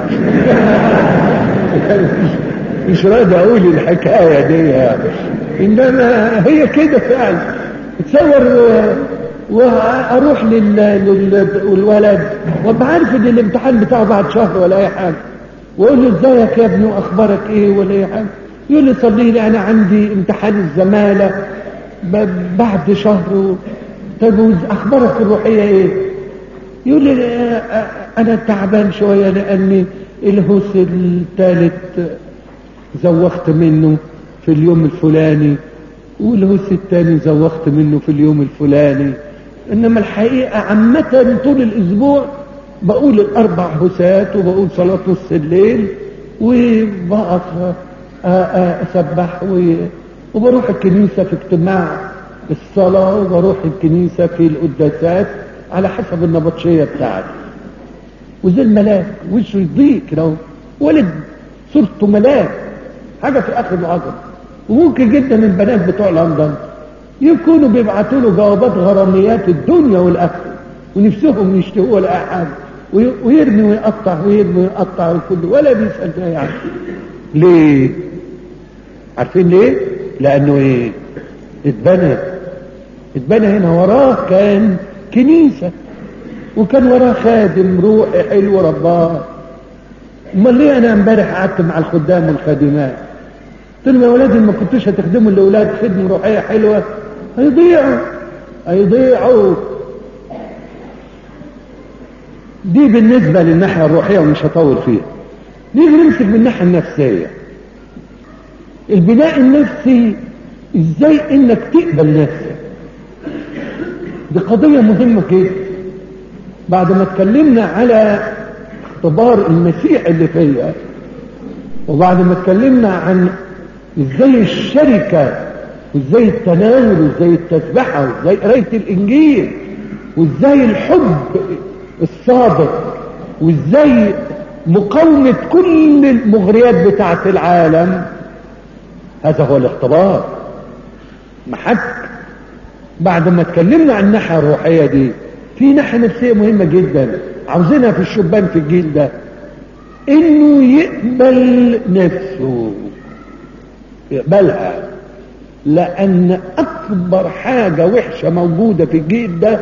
مش راضي اقول الحكايه دي يعني. انما هي كده فعلا. تصور واروح للولد وابقى عارف ان الامتحان بتاعه بعد شهر ولا اي حاجه، واقول له ازيك يا ابني واخبارك ايه ولا اي حاجه، يقول لي صلي لي انا عندي امتحان الزماله بعد شهر. طيب اخبارك الروحيه ايه؟ يقول لي انا تعبان شويه لاني الهوس الثالث زوخت منه في اليوم الفلاني، والهوس الثاني زوخت منه في اليوم الفلاني. انما الحقيقه عامه طول الاسبوع بقول الاربع هوسات وبقول صلاه نص الليل وبقف اسبح وبروح الكنيسه في اجتماع الصلاه وبروح الكنيسه في القداسات على حسب النبطشيه بتاعتي. وزي الملاك وشه يضيق كده، ولد صورته ملاك، حاجه في اخر العصر. وممكن جدا البنات بتوع لندن يكونوا بيبعتوا له جوابات غراميات الدنيا والاخره ونفسهم يشتهوا ولا حاجه، ويرمي ويقطع ويرمي ويقطع وكله ولا بيسال ده يعني. ليه؟ عارفين ليه؟ لانه ايه؟ اتبنى اتبنى هنا وراه كان كنيسه، وكان وراه خادم روحي حلو رباه. امال ليه انا امبارح قعدت مع الخدام والخادمات قلت لهم يا ولادي ما كنتوش هتخدموا الاولاد خدمه روحيه حلوه هيضيعوا هيضيعوا. دي بالنسبه للناحيه الروحيه ومش هطول فيها. نيجي نمسك من الناحيه النفسيه. البناء النفسي ازاي انك تقبل نفسك، دي قضيه مهمه جدا. بعد ما اتكلمنا على اختبار المسيح اللي فيا، وبعد ما اتكلمنا عن ازاي الشركة وازاي التناول وازاي التسبحة وازاي قراية الانجيل وازاي الحب الصادق، وازاي مقاومة كل المغريات بتاعة العالم. هذا هو الاختبار. محك بعد ما اتكلمنا عن الناحية الروحية دي، في ناحية نفسية مهمة جدا عاوزينها في الشبان في الجيل ده، انه يقبل نفسه، يقبلها. لان اكبر حاجة وحشة موجودة في الجيل ده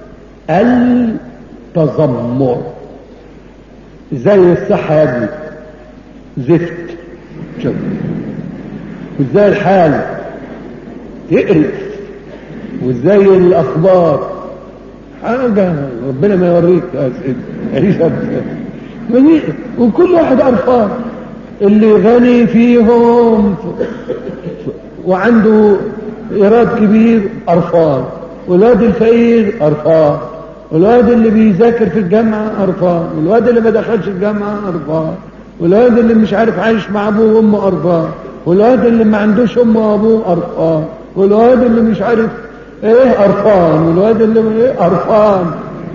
التذمر. زي الصحة يا ابني زفت، شوف وازاي الحال تقرف، وازاي الاخبار حاجة ربنا ما يوريك عيش. وكل واحد قرفان، اللي غني فيهم وعنده ايراد كبير قرفان، والواد الفقير قرفان، والواد اللي بيذاكر في الجامعة قرفان، والواد اللي ما دخلش الجامعة قرفان، والواد اللي مش عارف عايش مع ابوه وامه قرفان، والواد اللي ما عندوش امه وابوه قرفان، والواد اللي مش عارف ايه قرفان، والواد اللي ايه قرفان.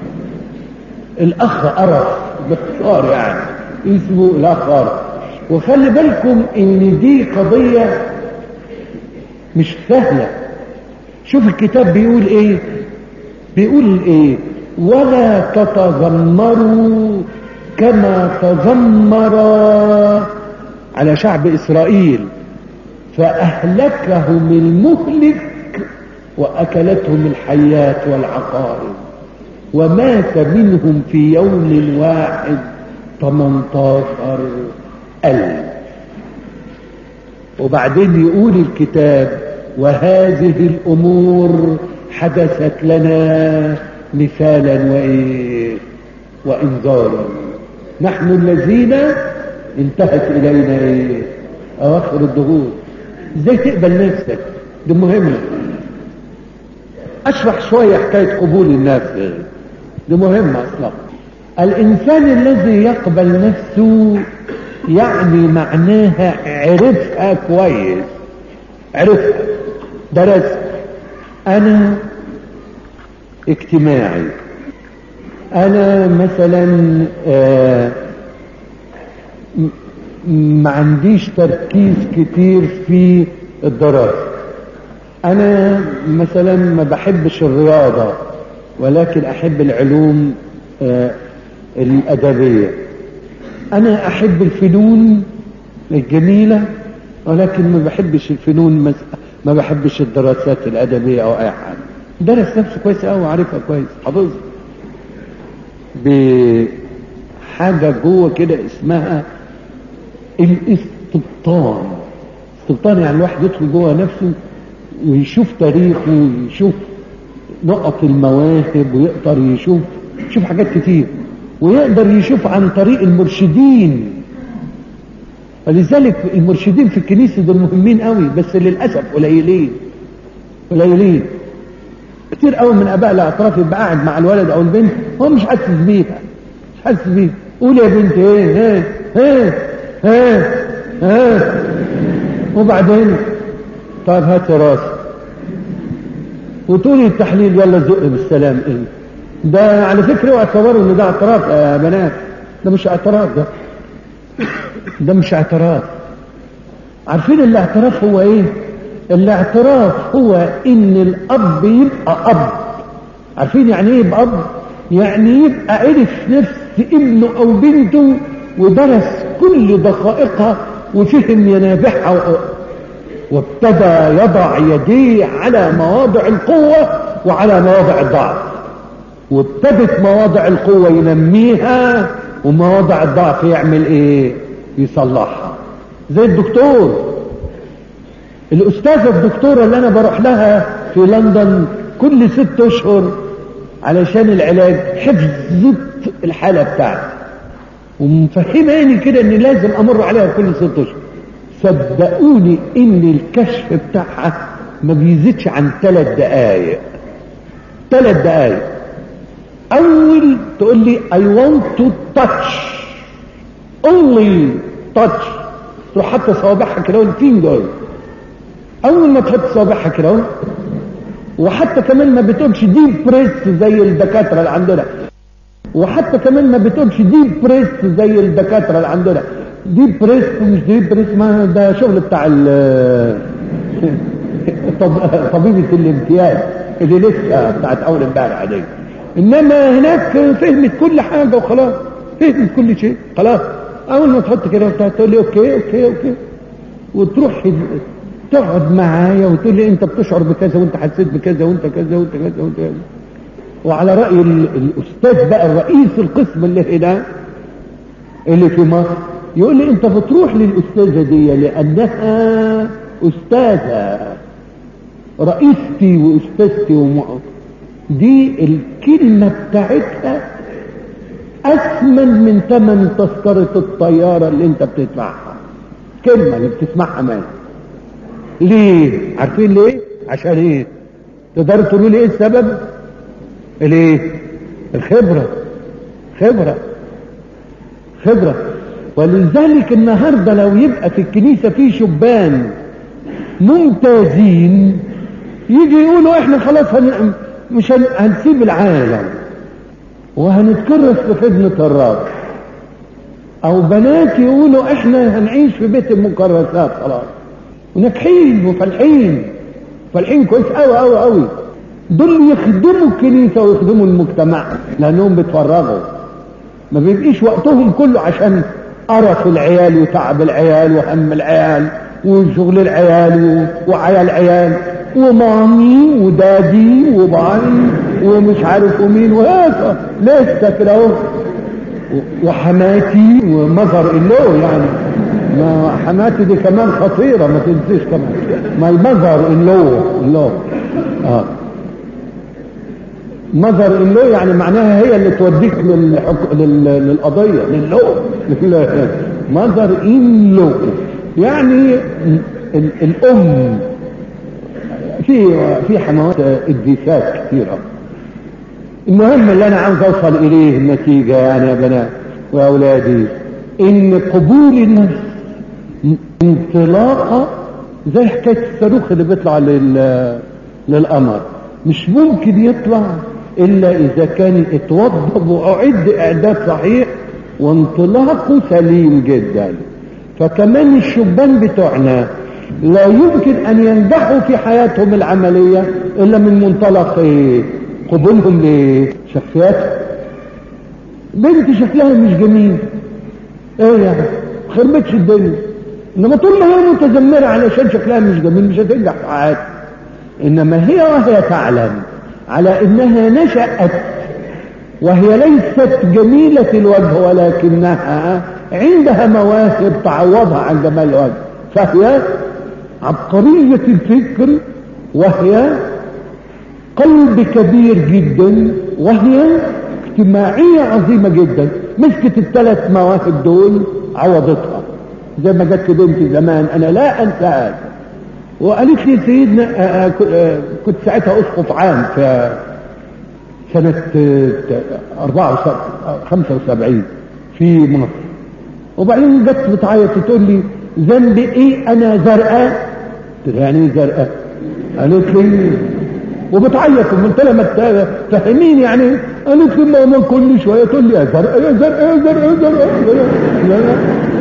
الاخ قرف باختصار يعني اسمه الاخ قرف. وخلي بالكم ان دي قضية مش سهلة. شوف الكتاب بيقول ايه، بيقول ايه: ولا تتذمروا كما تذمر على شعب اسرائيل فاهلكهم المهلك واكلتهم الحيات والعقارب ومات منهم في يوم واحد ثمانية عشر ألف. وبعدين يقول الكتاب: وهذه الأمور حدثت لنا مثالا وإيه وإنذارا نحن الذين انتهت إلينا إيه أواخر الدهور. إزاي تقبل نفسك؟ دي مهمة. أشرح شوية حكاية قبول النفس، دي مهمة أصلا. الإنسان الذي يقبل نفسه يعني معناها عرفها كويس، عرفها، درست. أنا اجتماعي، أنا مثلا آه ما عنديش تركيز كتير في الدراسة، أنا مثلا ما بحبش الرياضة ولكن أحب العلوم آه الأدبية، أنا أحب الفنون الجميلة ولكن ما بحبش الفنون، ما بحبش الدراسات الأدبية أو أي حاجة. درس نفسه كويس أوي وعارفها كويس، حافظها بحاجة جوه كده اسمها الاستبطان. استبطان يعني الواحد يدخل جوه نفسه ويشوف تاريخه ويشوف نقط المواهب ويقدر يشوف يشوف حاجات كتير ويقدر يشوف عن طريق المرشدين. فلذلك المرشدين في الكنيسة دول مهمين قوي، بس للأسف قليلين قليلين كتير قوي. من اباء الاعتراف يبقى قاعد مع الولد او البنت هو مش حاسس بيها، مش حاسس بيها. قول يا بنت ايه ايه ايه ايه ايه وبعدين طيب هات راسك وتقولي التحليل يلا زق بالسلام. ايه ده؟ على فكرة اوعى تصوروا ان ده اعتراف يا بنات، ده مش اعتراف، ده ده مش اعتراف. عارفين الاعتراف هو ايه؟ الاعتراف هو ان الاب يبقى اب. عارفين يعني ايه يبقى اب؟ يعني يبقى عرف نفس ابنه او بنته ودرس كل دقائقها وفهم ينابعها وابتدى يضع يديه على مواضع القوة وعلى مواضع الضعف، وابتدت مواضع القوة ينميها ومواضع الضعف يعمل ايه؟ يصلحها. زي الدكتور، الأستاذة الدكتورة اللي أنا بروح لها في لندن كل ست أشهر علشان العلاج، حفظت الحالة بتاعتي ومفهماني كده إن لازم أمر عليها كل ست أشهر. صدقوني إن الكشف بتاعها ما بيزيدش عن ثلاث دقايق ثلاث دقايق. أول تقول لي I want to touch only touch، تروح حتى صوابعها كده والفينجر. اول ما تحط صوابعها كده وحتى كمان ما بتقولش ديب بريس زي الدكاتره اللي عندنا وحتى كمان ما بتقولش ديب بريس زي الدكاتره اللي عندنا ديب بريس ومش ديب بريس، ما ده شغل بتاع طبيبه الامتياز اللي لسه بتاعت اول امبارح دي. انما هناك فهمت كل حاجه وخلاص، فهمت كل شيء خلاص. اول ما تحط كده تقول لي اوكي اوكي اوكي وتروح تقعد معايا وتقول لي انت بتشعر بكذا وانت حسيت بكذا وانت كذا وانت كذا وانت كذا. وعلى راي الاستاذ بقى الرئيس القسم اللي هنا اللي في مصر يقول لي انت بتروح للاستاذه دي لانها استاذه رئيستي واستاذتي وم... دي الكلمه بتاعتها اثمن من ثمن تذكره الطياره اللي انت بتدفعها. كلمه اللي بتسمعها منها. ليه؟ عارفين ليه؟ عشان ايه؟ تقدروا تقولوا لي ايه السبب؟ الايه؟ الخبره. خبره خبره ولذلك النهارده لو يبقى في الكنيسه في شبان ممتازين يجي يقولوا احنا خلاص هن... مش هن... هنسيب العالم وهنتكرس في خدمه الرب، او بنات يقولوا احنا هنعيش في بيت المكرسات خلاص وناجحين وفالحين فالحين كويس قوي قوي قوي. دول يخدموا الكنيسه ويخدموا المجتمع لانهم بيتفرغوا، ما بيبقيش وقتهم كله عشان قرف العيال وتعب العيال وهم العيال وشغل العيال وعيال العيال ومامي ودادي وبعي ومش عارف ومين وهذا لسه كده اهو وحماتي ومظهر اللو. يعني ما حماتي دي كمان خطيرة ما تنسيش كمان ما المظهر اللو اللو اه مظهر اللو يعني معناها هي اللي توديك للحك... لل... للقضية للو مظهر اللو يعني ال... الام في في حموات ادفاك كثيرة. المهم اللي انا عاوز اوصل اليه النتيجة يعني يا بنات ويا اولادي ان قبول النفس انطلاقة زي حكاية الصاروخ اللي بيطلع لل... للقمر مش ممكن يطلع الا اذا كان اتوضب واعد اعداد صحيح وانطلاقه سليم جدا. فكمان الشبان بتوعنا لا يمكن ان ينجحوا في حياتهم العملية الا من منطلق ايه؟ قبولهم لشخصياتهم. بنت شكلها مش جميل ايه يعني خربتش الدنيا، انما طول ما هي متذمرة علشان شكلها مش جميل مش هتنجح في حياتها. انما هي وهي تعلم على انها نشأت وهي ليست جميلة الوجه ولكنها عندها مواهب تعوضها عن جمال الوجه، فهي عبقرية الفكر وهي قلب كبير جدا وهي اجتماعية عظيمة جدا. مسكت الثلاث مواهب دول عوضتها زي ما جت بنتي زمان انا لا انساها وقالت لي سيدنا كنت ساعتها اسقف عام في سنة خمسة وسبعين في مصر، وبعدين جت بتعيط تقول لي ذنبي ايه انا زرقاء؟ قلت لها يعني ايه زرقاء؟ قالت لي وبتعيط وقلت لها ما تفهميني يعني ايه؟ قالت لي ماما كل شويه تقول لي يا زرقاء يا زرقاء يا زرقاء يا زرقاء.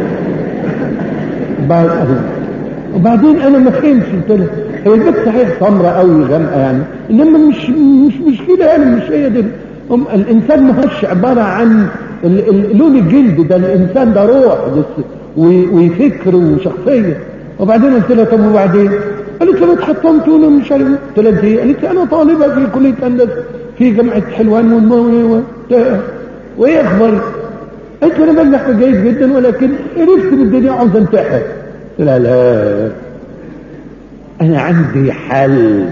بعد وبعدين انا ما فهمتش قلت لها هي البنت صحيح سمراء قوي غامقه يعني انما مش مش مشكله يعني مش هي دي. الانسان ما هوش عباره عن لون الجلد ده، الانسان ده روح وفكر وشخصيه. وبعدين قلت لها طب وبعدين؟ قالت لي انا اتحطمت وانا مش عارف. قلت لها ايه؟ قالت لي انا طالبه في كليه هندسه في جامعه حلوان والمويه وايه اخباري؟ قالت لي انا بنجح جيد جدا ولكن عرفت من الدنيا عاوز انتحر. قلت لها لا انا عندي حل.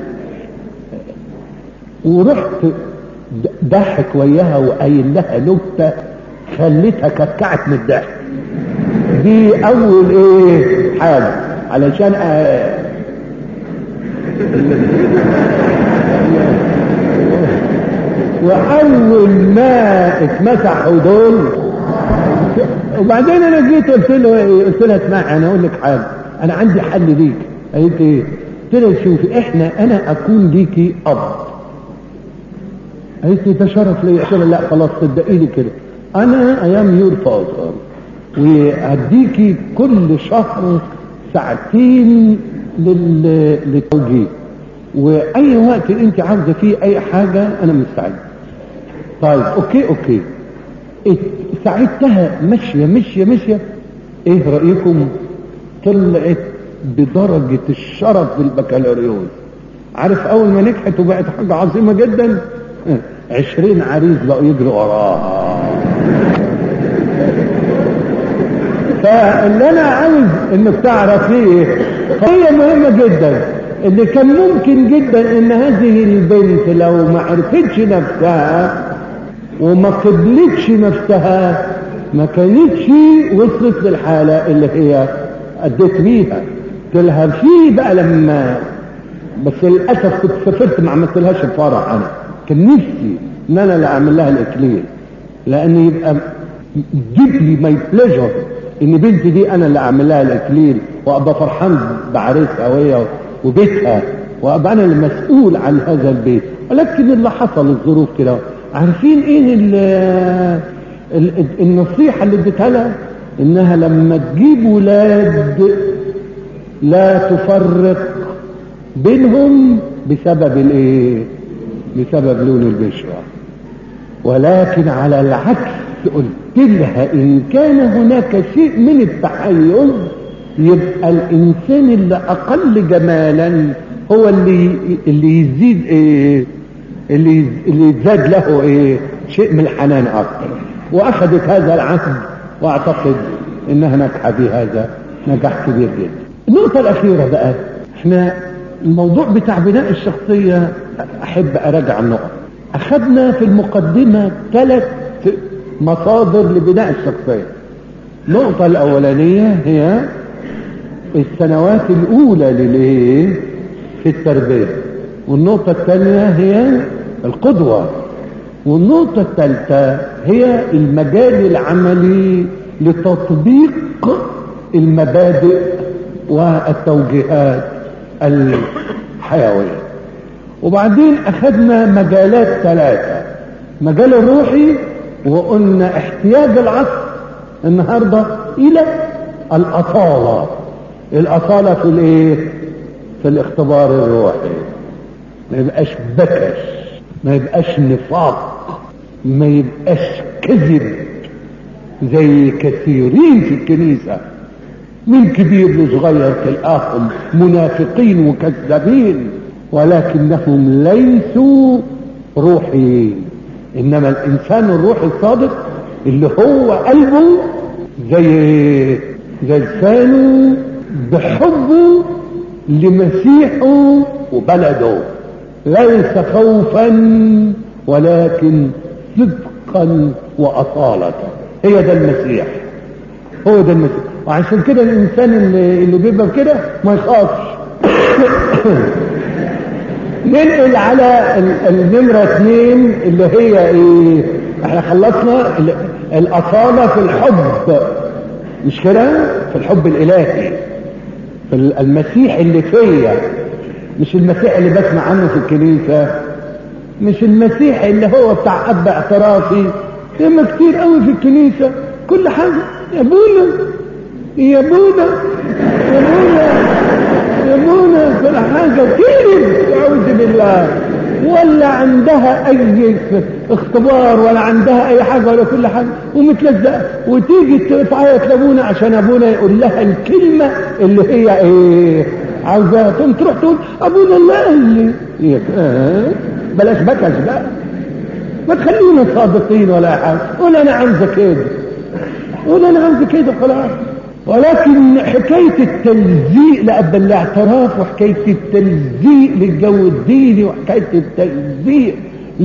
ورحت ضحك وياها وقايل لها نكته خليتها كتكعت من الضحك. دي اول ايه حاجه علشان أ... واول ما اتمسحوا دول وبعدين انا جيت قلت له قلت لها اسمعي انا اقول لك حاجه انا عندي حل ليك. قالت ايه؟ قلت لها شوفي احنا انا اكون ليكي اب. قالت لي ده شرف ليا. قلت لها لا خلاص صدقيني كده، انا ايام يور فاذر وهديكي كل شهر ساعتين لل... للتوجيه، واي وقت انت عاوزه فيه اي حاجه انا مستعد. طيب اوكي اوكي. ساعدتها ماشيه ماشيه ماشيه. ايه رايكم؟ طلعت بدرجه الشرف بالبكالوريوس. عارف اول ما نجحت وبقت حاجه عظيمه جدا، عشرين عريس بقوا يجروا وراها. فاللي انا عاوز انك تعرفيه قضيه مهمه جدا، اللي كان ممكن جدا ان هذه البنت لو ما عرفتش نفسها وما قبلتش نفسها ما كانتش وصلت للحاله اللي هي اديت بيها. قلت لها في بقى لما بس للاسف كنت سافرت ما عملتلهاش الفرح. انا كان نفسي ان انا اللي اعمل لها الاكليل، لان يبقى جيب لي ماي بليجر ان بنتي دي انا اللي اعمل لها الاكليل وابقى فرحان بعريسها وهي وبيتها وابقى انا المسؤول عن هذا البيت. ولكن اللي حصل الظروف كده. عارفين ايه ال ال النصيحه اللي اديتها لها؟ انها لما تجيب ولاد لا تفرق بينهم بسبب الايه؟ بسبب لون البشره، ولكن على العكس قلت لها ان كان هناك شيء من التحيز يبقى الانسان اللي اقل جمالا هو اللي اللي يزيد ايه؟ اللي اللي يزداد له ايه؟ شيء من الحنان اكثر. واخذت هذا العهد واعتقد انها نجحت بهذا نجاح كبير جدا. النقطه الاخيره بقى، احنا الموضوع بتاع بناء الشخصيه احب اراجع النقط. اخذنا في المقدمه ثلاث مصادر لبناء الشخصيه. النقطه الاولانيه هي السنوات الاولى للايه؟ في التربيه. والنقطه الثانيه هي القدوه. والنقطه الثالثه هي المجال العملي لتطبيق المبادئ والتوجيهات الحيويه. وبعدين اخذنا مجالات ثلاثه: مجال الروحي، وقلنا احتياج العصر النهارده الى الاصاله. الاصاله في الايه؟ في الاختبار الروحي. ما يبقاش بكش، ما يبقاش نفاق، ما يبقاش كذب زي كثيرين في الكنيسه من كبير لصغير تلقاهم منافقين وكذابين، ولكنهم ليسوا روحيين. انما الانسان الروحي الصادق اللي هو قلبه زي زي لسانه بحبه لمسيحه وبلده، ليس خوفا ولكن صدقا واصالة. هي ده المسيح، هو ده المسيح. وعشان كده الانسان اللي, اللي بيبقى كده ما يخافش. ننقل على النمرة اثنين اللي هي ايه؟ احنا خلصنا الاصالة في الحب، مش كده؟ في الحب الالهي، في المسيح اللي فيا، مش المسيح اللي بسمع عنه في الكنيسة، مش المسيح اللي هو بتاع اب اعترافي. ياما كتير قوي في الكنيسة كل حاجة يا ابونا يا ابونا يا ابونا يا ابونا، كل حاجة كتير اعوذ بالله، ولا عندها اي اختبار ولا عندها اي حاجة ولا كل حاجة، ومتلزقة وتيجي تعيط لابونا عشان ابونا يقول لها الكلمة اللي هي ايه عاوزاها. تقوم تروح تقول ابونا الله اللي اه بلاش بكش بقى، ما تخلينا صادقين ولا حاجة. قول انا عاوزة كده، قول انا عاوزة كده خلاص. ولكن حكاية التلزيق لأب الاعتراف، وحكاية التلزيق للجو الديني، وحكاية التلزيق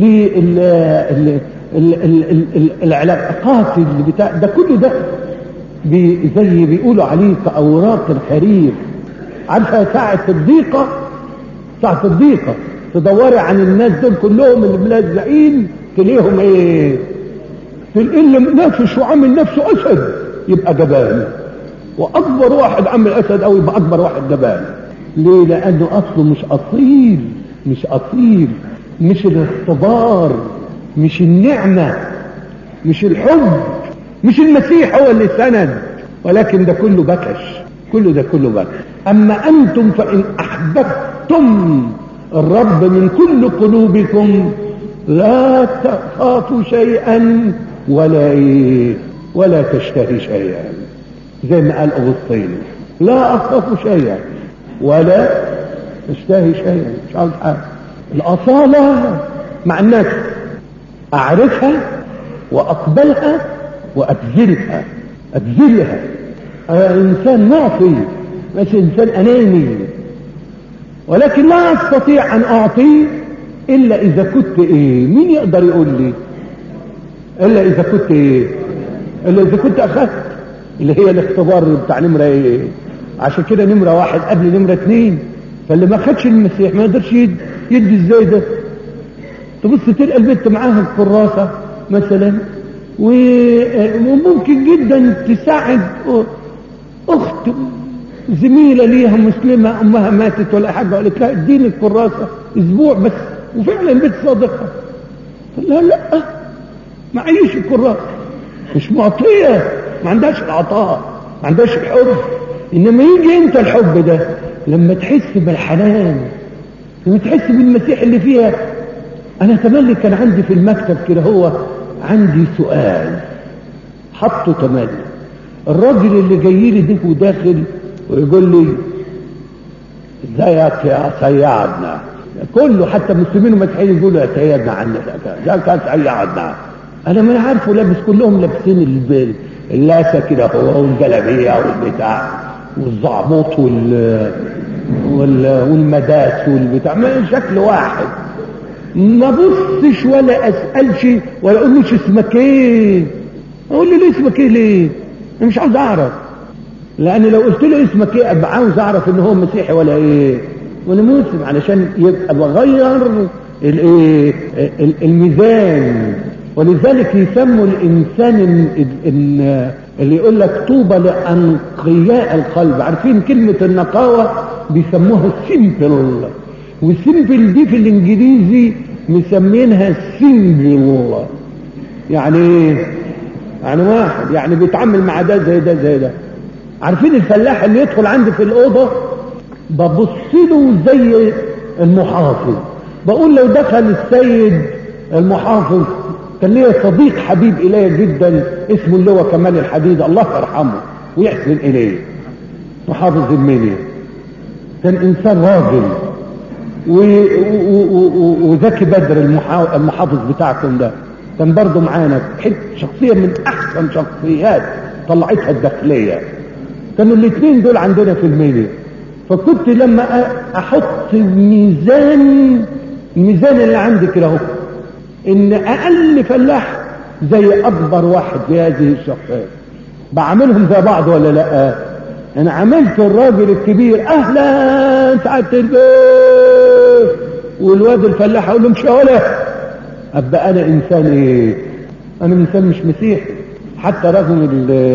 للعلاقات اللي بتاع ده كله ده بي زي بيقولوا عليه كأوراق الحرير. عارفة ساعة الضيقة، ساعة الضيقة تدوري عن الناس دول كلهم اللي ملزقين تلاقيهم ايه؟ تلاقيه اللي نافش وعامل نفسه اسد يبقى جبان، واكبر واحد عامل اسد او يبقى اكبر واحد جبان. ليه؟ لانه اصله مش اصيل، مش اصيل، مش الاختبار، مش النعمة، مش الحب، مش المسيح هو اللي سند، ولكن ده كله بكش، كله ده كله بكش. اما انتم فان احببتم الرب من كل قلوبكم لا تخافوا شيئا ولا ايه ولا تشتهي شيئا، زي ما قال اغسطين، لا اخاف شيئا ولا اشتهي شيئا. مش عاوز حاجه. الاصاله مع الناس اعرفها واقبلها وابذلها، ابذلها. انا انسان معطي مش انسان اناني، ولكن لا استطيع ان اعطي الا اذا كنت ايه. مين يقدر يقول لي الا اذا كنت ايه؟ الا اذا كنت اخذت، اللي هي الاختبار بتاع نمره ايه. عشان كده نمره واحد قبل نمره اتنين. فاللي ما خدش المسيح ما يقدرش يدي, يدي ازاي ده؟ تبص تلقى البنت معاها الكراسه مثلا، وممكن جدا تساعد اخت زميله ليها مسلمه امها ماتت ولا حاجه، قالت لها اديني الكراسه اسبوع بس، وفعلا البنت صادقه. قال لها لا معيش الكراسه، مش معطيه، ما عندهاش العطاء، ما عندهاش الحب. انما يجي انت الحب ده لما تحس بالحنان، لما تحس بالمسيح اللي فيها. انا تملي كان عندي في المكتب كده هو عندي سؤال حطه تملي. الراجل اللي جاي لي ده وداخل ويقول لي ازيك يا سيدنا، كله حتى مسلمين ومسيحيين يقولوا يا سيدنا عنك ازيك يا سيدنا. انا ما عارفه لابس، كلهم لابسين البال اللاسه كده هو والجلابيه والبتاع والزعبوط وال والمداس والبتاع، ما شكل واحد. ما بصش ولا اسالش ولا اقول له اسمك ايه. اقول له ليه اسمك ايه ليه؟ انا مش عاوز اعرف، لان لو قلت له اسمك ايه ابقى عاوز اعرف ان هو مسيحي ولا ايه ولا مسلم، علشان يبقى بغير الايه الميزان. ولذلك يسموا الانسان اللي يقول لك طوبى لانقياء القلب. عارفين كلمه النقاوه بيسموها السيمبل، والسيمبل دي في الانجليزي مسمينها سيمبل. يعني ايه؟ يعني واحد يعني بيتعامل مع ده زي ده زي ده. عارفين الفلاح اللي يدخل عندي في الاوضه ببص له زي المحافظ، بقول لو دخل السيد المحافظ، كان ليا صديق حبيب الي جدا اسمه اللي هو كمال الحديد الله يرحمه ويحسن اليه، محافظ المنيا، كان انسان راجل وذكي بدر المحافظ بتاعكم ده كان برضه معانا، شخصيه من احسن شخصيات طلعتها الداخليه. كانوا الاثنين دول عندنا في المنيا. فكنت لما احط ميزان الميزان اللي عندي كده اهو، ان اقل فلاح زي اكبر واحد في هذه الشخصيه، بعملهم زي بعض ولا لا؟ انا عملت الراجل الكبير اهلا سعاده البيت، والواد الفلاح اقول له مش ولا ابقى انا انسان ايه؟ انا انسان مش مسيحي. حتى رغم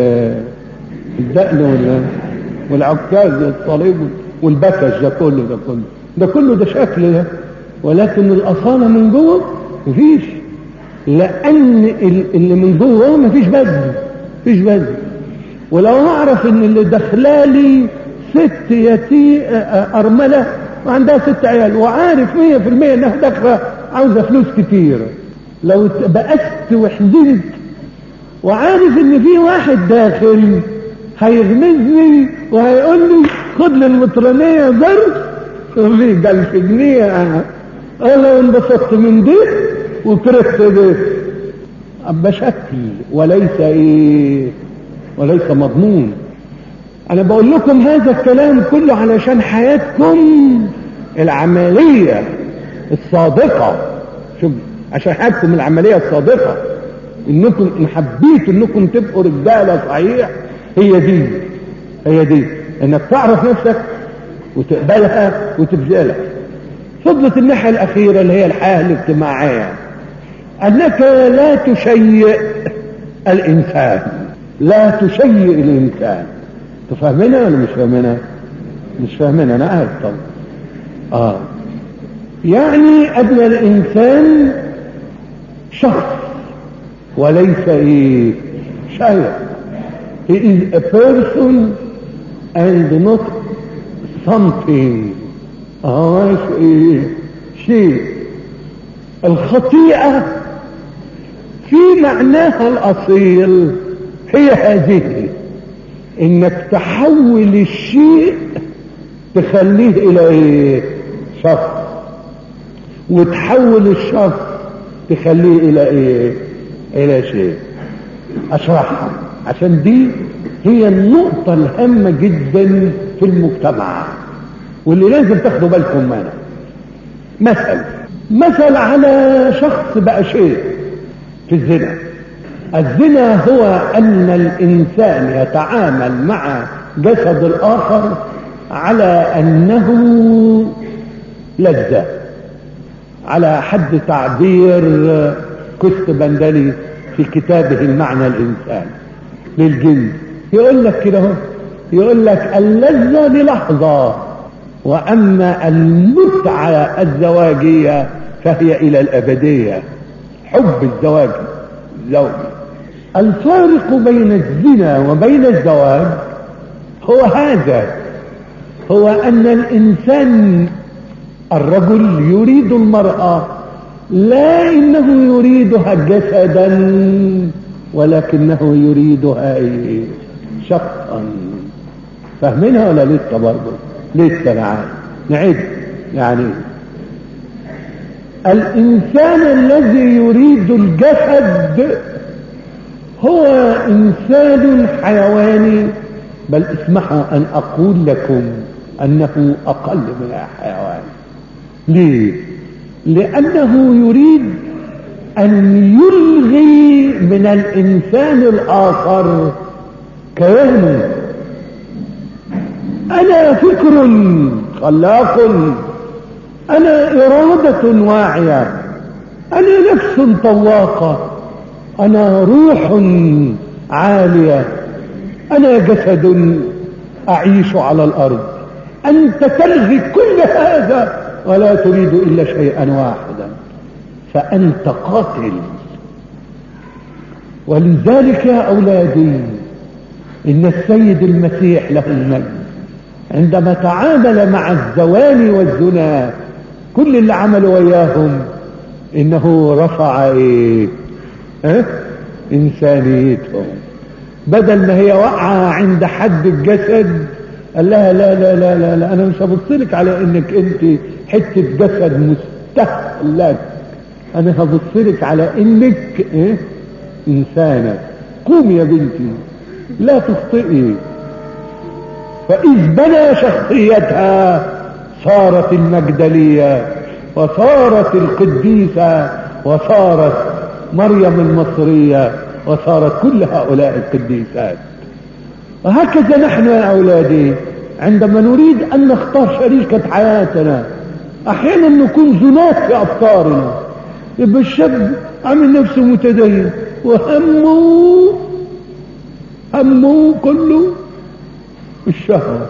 الدقن والعكاز الصليب والبكش ده كله ده كله ده كله ده شكل ده، ولكن الاصاله من جوه مفيش، لان اللي من جوه مفيش بذل، مفيش بذل. ولو اعرف ان اللي داخلالي ست يتي ارمله وعندها ست عيال، وعارف مية في المية انها داخله عاوزه فلوس كتير، لو بأست وحزنت وعارف ان في واحد داخل هيغمزني وهيقول لي خد لي المطرانيه ظرف في ألف جنيه، انا انبسطت من ده وكرهت ده، ابقى شكل وليس ايه وليس مضمون. انا بقول لكم هذا الكلام كله علشان حياتكم العمليه الصادقه، شوف، عشان حياتكم العمليه الصادقه، انكم ان حبيتوا انكم تبقوا رجاله صحيح، هي دي هي دي انك تعرف نفسك وتقبلها وتبذلها. فضلت الناحيه الاخيره اللي هي الحياه الاجتماعيه، انك لا تشيء الانسان، لا تشيء الانسان. تفهمنا ولا مش فاهمنا؟ مش فاهمين؟ انا قاعد طبعا. اه يعني ان الانسان شخص وليس ايه شيء. he is a person and not something. اه ايه شيء. الخطيئة في معناها الاصيل هي هذه، انك تحول الشيء تخليه الى ايه شخص، وتحول الشخص تخليه الى ايه الى شيء. اشرحها عشان دي هي النقطة الهامة جدا في المجتمع واللي لازم تاخدوا بالكم منها. مثل مثل على شخص بقى شيء في الزنا. الزنا هو ان الانسان يتعامل مع جسد الاخر على انه لذة، على حد تعبير كست بندلي في كتابه المعنى الانسان للجنس. يقول لك كده، يقول لك اللذة للحظة، واما المتعة الزواجية فهي الى الابدية. حب الزواج الزوجي. الفارق بين الزنا وبين الزواج هو هذا، هو ان الانسان الرجل يريد المرأة لا انه يريدها جسدا ولكنه يريدها شخصا. فاهمينها ولا لسه؟ برضه لسه. نعم نعيد. يعني الانسان الذي يريد الجسد هو انسان حيواني، بل اسمحوا ان اقول لكم انه اقل من الحيوان. ليه؟ لانه يريد ان يلغي من الانسان الاخر كيانه. انا فكر خلاق، انا ارادة واعية، انا نفس طواقة، انا روح عالية، انا جسد اعيش على الارض. انت تلغي كل هذا ولا تريد الا شيئا واحدا، فانت قاتل. ولذلك يا اولادي ان السيد المسيح له المجد عندما تعامل مع الزواني والزنا كل اللي عملوا وياهم انه رفع ايه اه؟ انسانيتهم. بدل ما هي وقعة عند حد الجسد قال لها لا لا لا لا, لا انا مش هبصلك على انك انت حتة جسد مستهلك، انا هبصلك على انك اه؟ انسانة. قومي يا بنتي لا تخطئي. فإذ بنى شخصيتها صارت المجدلية وصارت القديسة وصارت مريم المصرية وصارت كل هؤلاء القديسات. وهكذا نحن يا أولادي عندما نريد أن نختار شريكة حياتنا أحيانا نكون زنات في أفكارنا. يبقى الشاب عامل نفسه متدين وهمه همه كله الشهوة،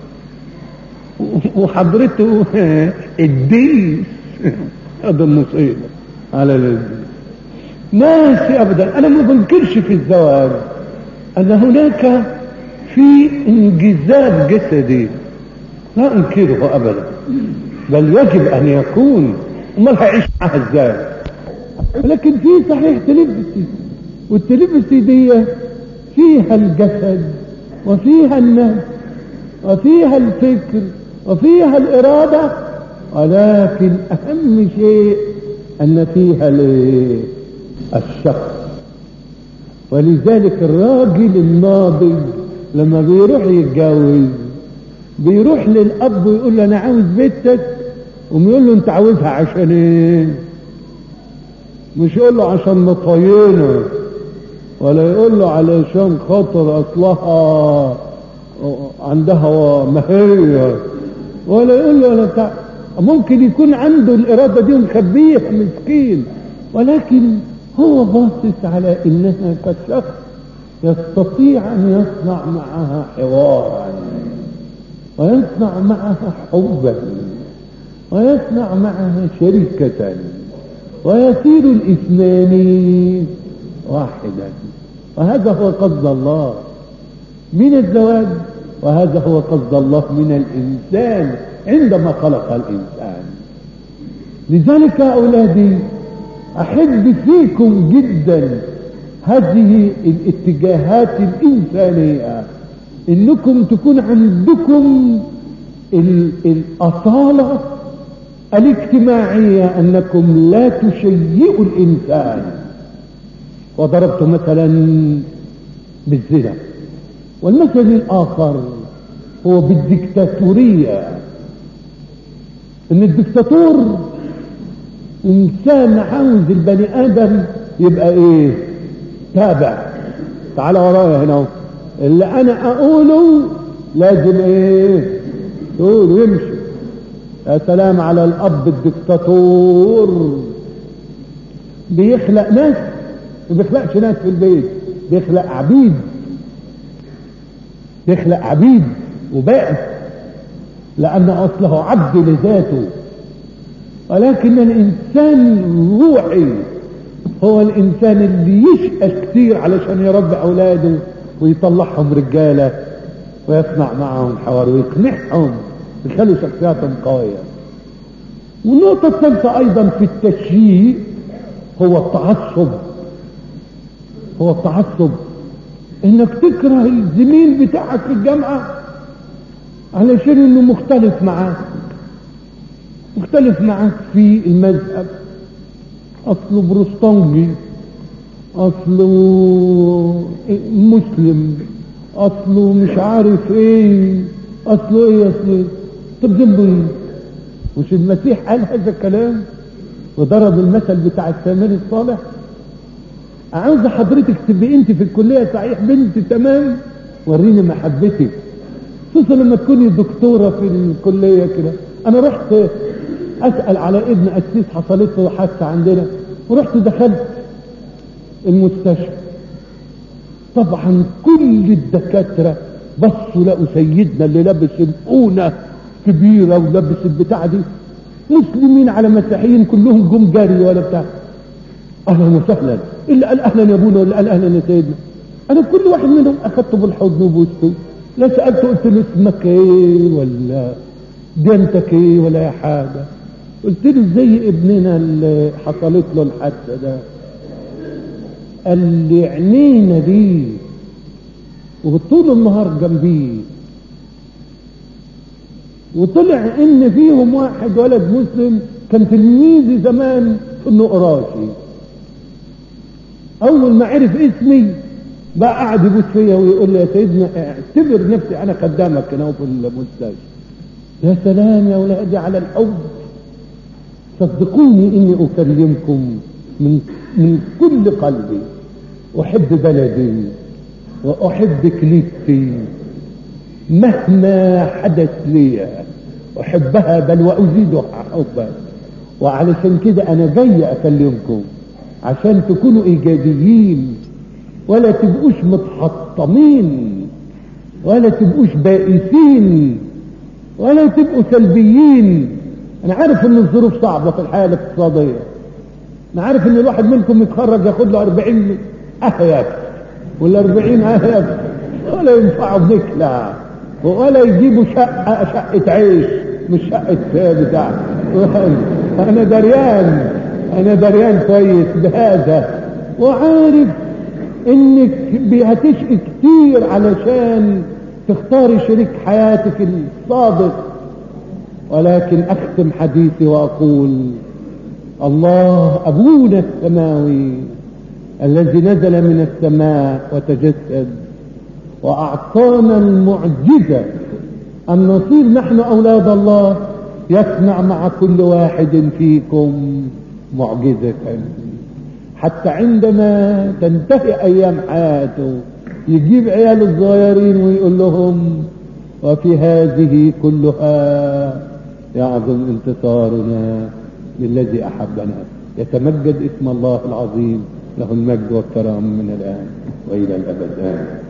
وحضرته الديس. هذا المصيبة على الدين. ناسي ابدا. انا ما بنكرش في الزواج ان هناك في انجذاب جسدي، لا انكره ابدا، بل يجب ان يكون. امال هيعيش معها ازاي؟ لكن في صحيح تلبسي، والتلبسي دي فيها الجسد وفيها النفس وفيها الفكر وفيها الإرادة، ولكن أهم شيء أن فيها الشخص. ولذلك الراجل الناضج لما بيروح يتجوز بيروح للأب ويقول له أنا عاوز بنتك، ويقول له أنت عاوزها عشان إيه؟ مش يقول له عشان مطينة، ولا يقول له علشان خاطر اصلها عندها مهية، ولا يقول له ولا بتاع. ممكن يكون عنده الارادة دي ومخبيها مسكين، ولكن هو باصص على انها كشخص يستطيع ان يصنع معها حوارا. ويصنع معها حبا ويصنع معها شركة ويصير الاثنان واحدا. وهذا هو قصد الله من الزواج، وهذا هو قصد الله من الإنسان عندما خلق الإنسان. لذلك أولادي أحب فيكم جدا هذه الاتجاهات الإنسانية، إنكم تكون عندكم الأصالة الاجتماعية، أنكم لا تشيئوا الإنسان. وضربت مثلا بالزنا، والمثل الآخر هو بالديكتاتورية، إن الديكتاتور إنسان عاوز البني آدم يبقى إيه؟ تابع. تعال ورايا هنا، اللي أنا أقوله لازم إيه؟ تقوله يمشي. يا سلام على الأب الديكتاتور، بيخلق ناس، ما بيخلقش ناس في البيت، بيخلق عبيد، بيخلق عبيد وبائس، لأن أصله عبد لذاته. ولكن الإنسان الروحي هو الإنسان اللي يشقى كتير علشان يربي أولاده ويطلعهم رجالة ويصنع معهم حوار ويقنعهم يخلوا شخصياتهم قوية. والنقطة الثالثة أيضا في التشييع هو التعصب. هو التعصب انك تكره الزميل بتاعك في الجامعة علشان انه مختلف معاك، مختلف معاك في المذهب، اصله بروستانجي، اصله مسلم، اصله مش عارف ايه، اصله ايه اصله. طب ذنبه ايه؟ مش المسيح قال هذا الكلام وضرب المثل بتاع السامري الصالح؟ عاوز حضرتك تبقي انت في الكلية صحيح بنت تمام، وريني محبتك، خصوصا لما تكوني دكتورة في الكلية كده. انا رحت اسأل على ابن اسيس حصلت له حادثة عندنا، ورحت دخلت المستشفى. طبعا كل الدكاترة بصوا لقوا سيدنا اللي لابس القونة كبيرة ولابس البتاع دي، مسلمين على مسيحيين كلهم جم جاري ولا بتاع. اهلا وسهلا، اللي قال اهلا يا ابونا واللي قال اهلا يا سيدنا. انا كل واحد منهم اخدته بالحضن وبوسته، لا سالته قلت له اسمك ايه ولا ديانتك ايه ولا اي حاجه. قلت له زي ابننا اللي حصلت له الحادثه ده، قال لي عينينا دي وطول النهار جنبيه، وطلع ان فيهم واحد ولد مسلم كان تلميذي زمان في النقراشي. اول ما عرف اسمي بقى قاعد يبوس فيا ويقول لي يا سيدنا اعتبر نفسي انا خدامك هنا في المستشفى. يا سلام يا ولادي على الحب. صدقوني اني اكلمكم من من كل قلبي. احب بلدي واحب كنيستي مهما حدث لي، احبها بل وازيدها حبا. وعلشان كده انا جاي اكلمكم عشان تكونوا ايجابيين، ولا تبقوش متحطمين، ولا تبقوش بائسين، ولا تبقوا سلبيين. انا عارف ان الظروف صعبة في الحياة الاقتصادية، انا عارف ان الواحد منكم يتخرج ياخد له اربعين اهيف ولا اربعين اهيف ولا ينفعوا بنكلة ولا يجيبوا شقة شقة عيش مش شقة بتاع. انا دريان انا دريان كويس بهذا، وعارف انك هتشقي كتير علشان تختاري شريك حياتك الصادق. ولكن اختم حديثي واقول الله ابونا السماوي الذي نزل من السماء وتجسد واعطانا المعجزة ان نصير نحن اولاد الله، يصنع مع كل واحد فيكم معجزة، حتى عندما تنتهي ايام حياته يجيب عيال الصغيرين ويقول لهم وفي هذه كلها يعظم انتصارنا للذي احبنا. يتمجد اسم الله العظيم، له المجد والكرم من الان والى الابد.